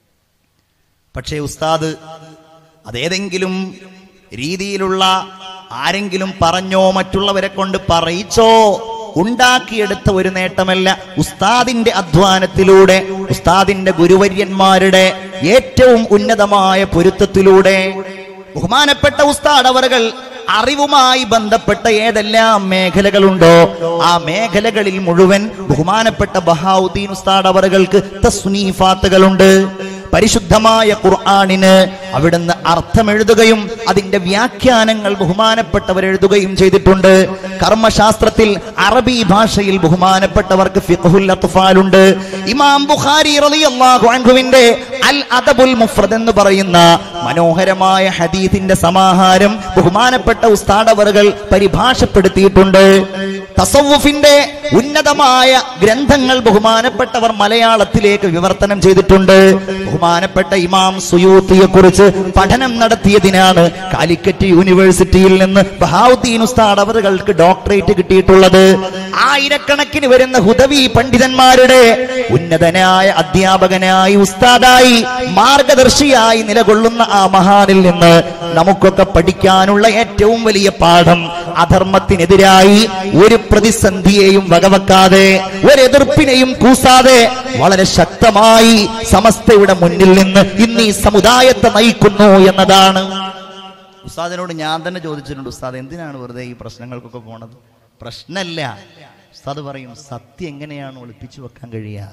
പക്ഷേ ഉസ്താദ് അതേതെങ്കിലും രീതിയിലുള്ള ആരെങ്കിലും പറഞ്ഞോ മറ്റുള്ളവരെ കൊണ്ട് പറയിച്ചോ ഉണ്ടാക്കിയെടുത്ത ഒരു നേട്ടമല്ല. ഉസ്താദിന്റെ അധ്വാനത്തിലൂടെ, ഉസ്താദിന്റെ ഗുരുവര്യന്മാരുടെ ഏറ്റവും ഉന്നതമായ പൊരുത്തത്തിലൂടെ ബഹുമാനപ്പെട്ട ഉസ്താദ് അവറുകൾ അറിവുമായി ബന്ധപ്പെട്ട ഏതെല്ലാം മേഖലകളുണ്ടോ ആ മേഖലകളിൽ മുഴുവൻ ബഹുമാനപ്പെട്ട ബഹാവുദ്ദീൻ ഉസ്താദ് അവറുകൾക്ക് തസ്നീഫാത്തുകളുണ്ട്. പരിശുദ്ധമായ ഖുർആനിന് അവിടുന്ന് അർത്ഥമെഴുതുകയും അതിന്റെ വ്യാഖ്യാനങ്ങൾ ബഹുമാനപ്പെട്ടവർ എഴുതുകയും ചെയ്തിട്ടുണ്ട്. കർമ്മശാസ്ത്രത്തിൽ അറബി ഭാഷയിൽ ബഹുമാനപ്പെട്ടവർക്ക് ഫിഖ്ഹുൽ അത്ഫാലുണ്ട്. ഇമാം ബുഖാരി റളിയല്ലാഹു അൻഹുവിന്റെ അൽ അദബുൽ മുഫ്രദ് എന്ന് പറയുന്ന മനോഹരമായ ഹദീസിന്റെ സമാഹാരം ബഹുമാനപ്പെട്ട ഉസ്താദ് അവറുകൾ പരിഭാഷപ്പെടുത്തിയിട്ടുണ്ട്. തസവ്വുഫിന്റെ ഉന്നതമായ ഗ്രന്ഥങ്ങൾ ബഹുമാനപ്പെട്ടവർ മലയാളത്തിലേക്ക് വിവർത്തനം ചെയ്തിട്ടുണ്ട്. ബഹുമാനപ്പെട്ട ഇമാം സുയൂത്തിയെ കുറിച്ച് പഠനം നടത്തിയതിനാണ് കാലിക്കറ്റ് യൂണിവേഴ്സിറ്റിയിൽ നിന്ന് ബഹാവുദ്ദീൻ ഉസ്താദ് അവറുകൾക്ക് ഡോക്ടറേറ്റ് കിട്ടിയിട്ടുള്ളത്. ആയിരക്കണക്കിന് വരുന്ന ഹുദവി പണ്ഡിതന്മാരുടെ ഉന്നതനായ അധ്യാപകനായി, ഉസ്താദായി, മാർഗദർശിയായി നിലകൊള്ളുന്ന ആ മഹാനിൽ നിന്ന് നമുക്കൊക്കെ പഠിക്കാനുള്ള ഏറ്റവും വലിയ പാഠം, അധർമ്മത്തിനെതിരായി ഒരു പ്രതിസന്ധിയെയും വകവെക്കാതെ, ഒരു എതിർപ്പിനെയും കൂസാതെ വളരെ ശക്തമായി സമസ്തയുടെ മുന്നിൽ നിന്ന് ഇന്ന് ഈ സമുദായത്തെ നയിക്കുന്നു എന്നതാണ്. ഉസ്താദിനോട് ഞാൻ തന്നെ ചോദിച്ചിട്ടുണ്ട്, ഉസ്താദ് എന്തിനാണ് വെറുതെ ഈ പ്രശ്നങ്ങൾക്കൊക്കെ പോണത്? പ്രശ്നമല്ല. ഉസ്താദ് പറയും, സത്യം എങ്ങനെയാണ് ഒളിപ്പിച്ചു വെക്കാൻ കഴിയുക?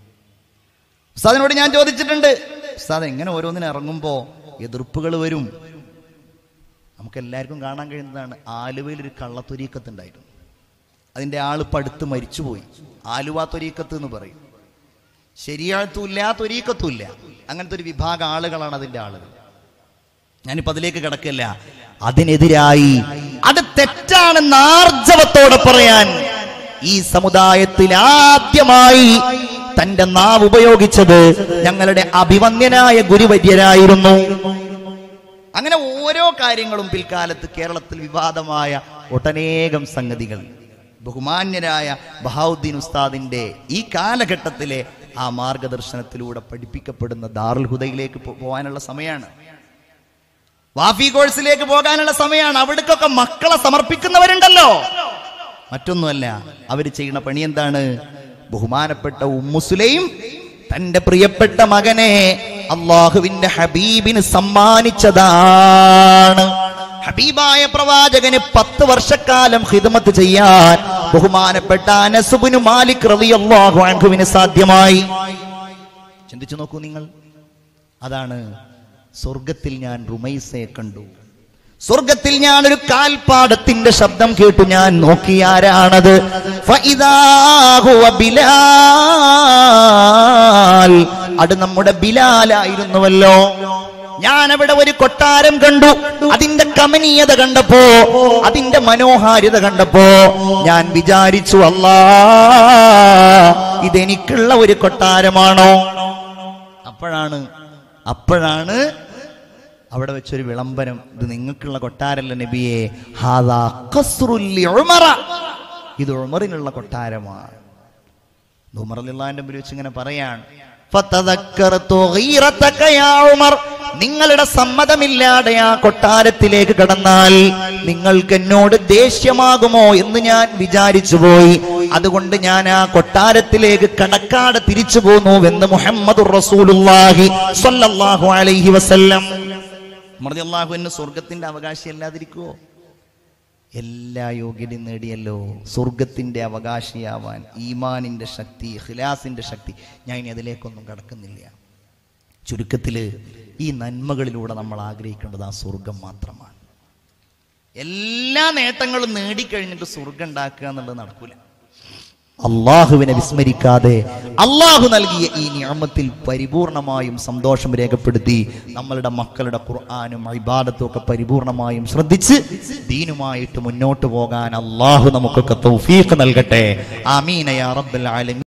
ഉസ്താദിനോട് ഞാൻ ചോദിച്ചിട്ടുണ്ട്, ഉസ്താദ് എങ്ങനെ ഓരോന്നിനും ഇറങ്ങുമ്പോ എതിർപ്പുകൾ വരും? നമുക്ക് എല്ലാവർക്കും കാണാൻ കഴിയുന്നതാണ്. ആലുവയിൽ ഒരു കള്ളത്തൊരീക്കത്തുണ്ടായിരുന്നു. അതിന്റെ ആള് പടുത്ത് മരിച്ചുപോയി. ആലുവ തൊരീക്കത്ത് എന്ന് പറയും. ശരിയാത്തുമില്ല, തൊരീക്കത്തുമില്ല. അങ്ങനത്തെ ഒരു വിഭാഗം ആളുകളാണ് അതിന്റെ ആളുകൾ. ഞാനിപ്പോ അതിലേക്ക് കിടക്കില്ല. അതിനെതിരായി അത് തെറ്റാണെന്ന് ആർജവത്തോടെ പറയാൻ ഈ സമുദായത്തിൽ ആദ്യമായി തന്റെ നാവ് ഉപയോഗിച്ചത് ഞങ്ങളുടെ അഭിവന്ദ്യനായ ഗുരുവര്യരായിരുന്നു. അങ്ങനെ ഓരോ കാര്യങ്ങളും പിൽക്കാലത്ത് കേരളത്തിൽ വിവാദമായ ഒട്ടനേകം സംഗതികൾ ബഹുമാന്യരായ ബഹാവുദ്ദീൻ ഉസ്താദിന്റെ ഈ കാലഘട്ടത്തിലെ ആ മാർഗദർശനത്തിലൂടെ പഠിപ്പിക്കപ്പെടുന്ന ദാറുൽ ഹുദയിലേക്ക് പോകാനുള്ള സമയമാണ്. വാഫി കോഴ്സിലേക്ക് പോകാനുള്ള സമയമാണ്. അവിടേക്കൊക്കെ മക്കളെ സമർപ്പിക്കുന്നവരുണ്ടല്ലോ. മറ്റൊന്നുമല്ല, അവർ ചെയ്യുന്ന പണി എന്താണ്? ബഹുമാനപ്പെട്ട ഉമ്മു സുലൈം തന്റെ പ്രിയപ്പെട്ട മകനെ അള്ളാഹുവിന്റെ ഹബീബിന് സമ്മാനിച്ചതാണ്. ഹബീബായ പ്രവാചകന് 10 വർഷക്കാലം ഖിദ്മത്ത് ചെയ്യാൻ ബഹുമാനപ്പെട്ട അനസ് ഇബ്നു മാലിക് റളിയല്ലാഹു അൻഹുവിന് സാധ്യമായി. ചിന്തിച്ചു നോക്കൂ നിങ്ങൾ. അതാണ് സ്വർഗത്തിൽ ഞാൻ റുമൈസയെ കണ്ടു. സ്വർഗത്തിൽ ഞാൻ ഒരു കാൽപാദത്തിന്റെ ശബ്ദം കേട്ടു. ഞാൻ നോക്കി, ആരാണത്? ഫഇദാ ഹുവ ബിലാൽ. അത് നമ്മുടെ ബിലാലായിരുന്നുവല്ലോ. ഞാൻ അവിടെ ഒരു കൊട്ടാരം കണ്ടു. അതിന്റെ കമനീയത കണ്ടപ്പോ, അതിന്റെ മനോഹാരിത കണ്ടപ്പോ ഞാൻ വിചാരിച്ചു, അല്ലാ, ഇതെനിക്കുള്ള ഒരു കൊട്ടാരമാണോ? അപ്പോഴാണ് അവിടെ വെച്ചൊരു വിളംബരം, ഇത് നിങ്ങൾക്കുള്ള കൊട്ടാരല്ല നബിയെ, ഹാദാ ഖസ്റുൽ ഉമറ, ഇത് ഉമറിനുള്ള കൊട്ടാരമാണ്. ഉമർ റളിയല്ലാഹു അൻഹു വെച്ച് ഇങ്ങനെ പറയാണ്, ഫതദക്കറതു ഗീറതക യാ ഉമർ, നിങ്ങളുടെ സമ്മതമില്ലാതെ ആ കൊട്ടാരത്തിലേക്ക് കടന്നാൽ നിങ്ങൾക്ക് എന്നോട് ദേഷ്യമാകുമോ എന്ന് ഞാൻ വിചാരിച്ചു പോയി. അതുകൊണ്ട് ഞാൻ ആ കൊട്ടാരത്തിലേക്ക് കടക്കാതെ തിരിച്ചു പോന്നുവെന്ന് മുഹമ്മദുർ റസൂലുള്ളാഹി സ്വല്ലല്ലാഹു അലൈഹി വസല്ലം. റളിയല്ലാഹു അൻഹു സ്വർഗത്തിന്റെ അവകാശി അല്ലാതിരിക്കുവോ? എല്ലാ യോഗ്യതയും നേടിയല്ലോ സ്വർഗത്തിന്റെ അവകാശിയാവാൻ. ഈമാനിന്റെ ശക്തി, ഇഖ്ലാസിന്റെ ശക്തി. ഞാൻ ഇനി അതിലേക്കൊന്നും കടക്കുന്നില്ല. ചുരുക്കത്തില് ഈ നന്മകളിലൂടെ നമ്മൾ ആഗ്രഹിക്കേണ്ടത് ആ സ്വർഗം മാത്രമാണ്. എല്ലാ നേട്ടങ്ങളും നേടിക്കഴിഞ്ഞിട്ട് സ്വർഗം ഉണ്ടാക്കുക എന്നുള്ളത് നടക്കൂല. അള്ളാഹുവിനെ വിസ്മരിക്കാതെ അള്ളാഹു നൽകിയ ഈ നിഅമത്തിൽ പരിപൂർണമായും സന്തോഷം രേഖപ്പെടുത്തി നമ്മളുടെ മക്കളുടെ ഖുർആനും ഇബാദത്തും ഒക്കെ പരിപൂർണമായും ശ്രദ്ധിച്ച് ദീനുമായിട്ട് മുന്നോട്ട് പോകാൻ അള്ളാഹു നമുക്കൊക്കെ തൗഫീഖ് നൽകട്ടെ. ആമീൻ യാ റബ്ബൽ ആലമീൻ.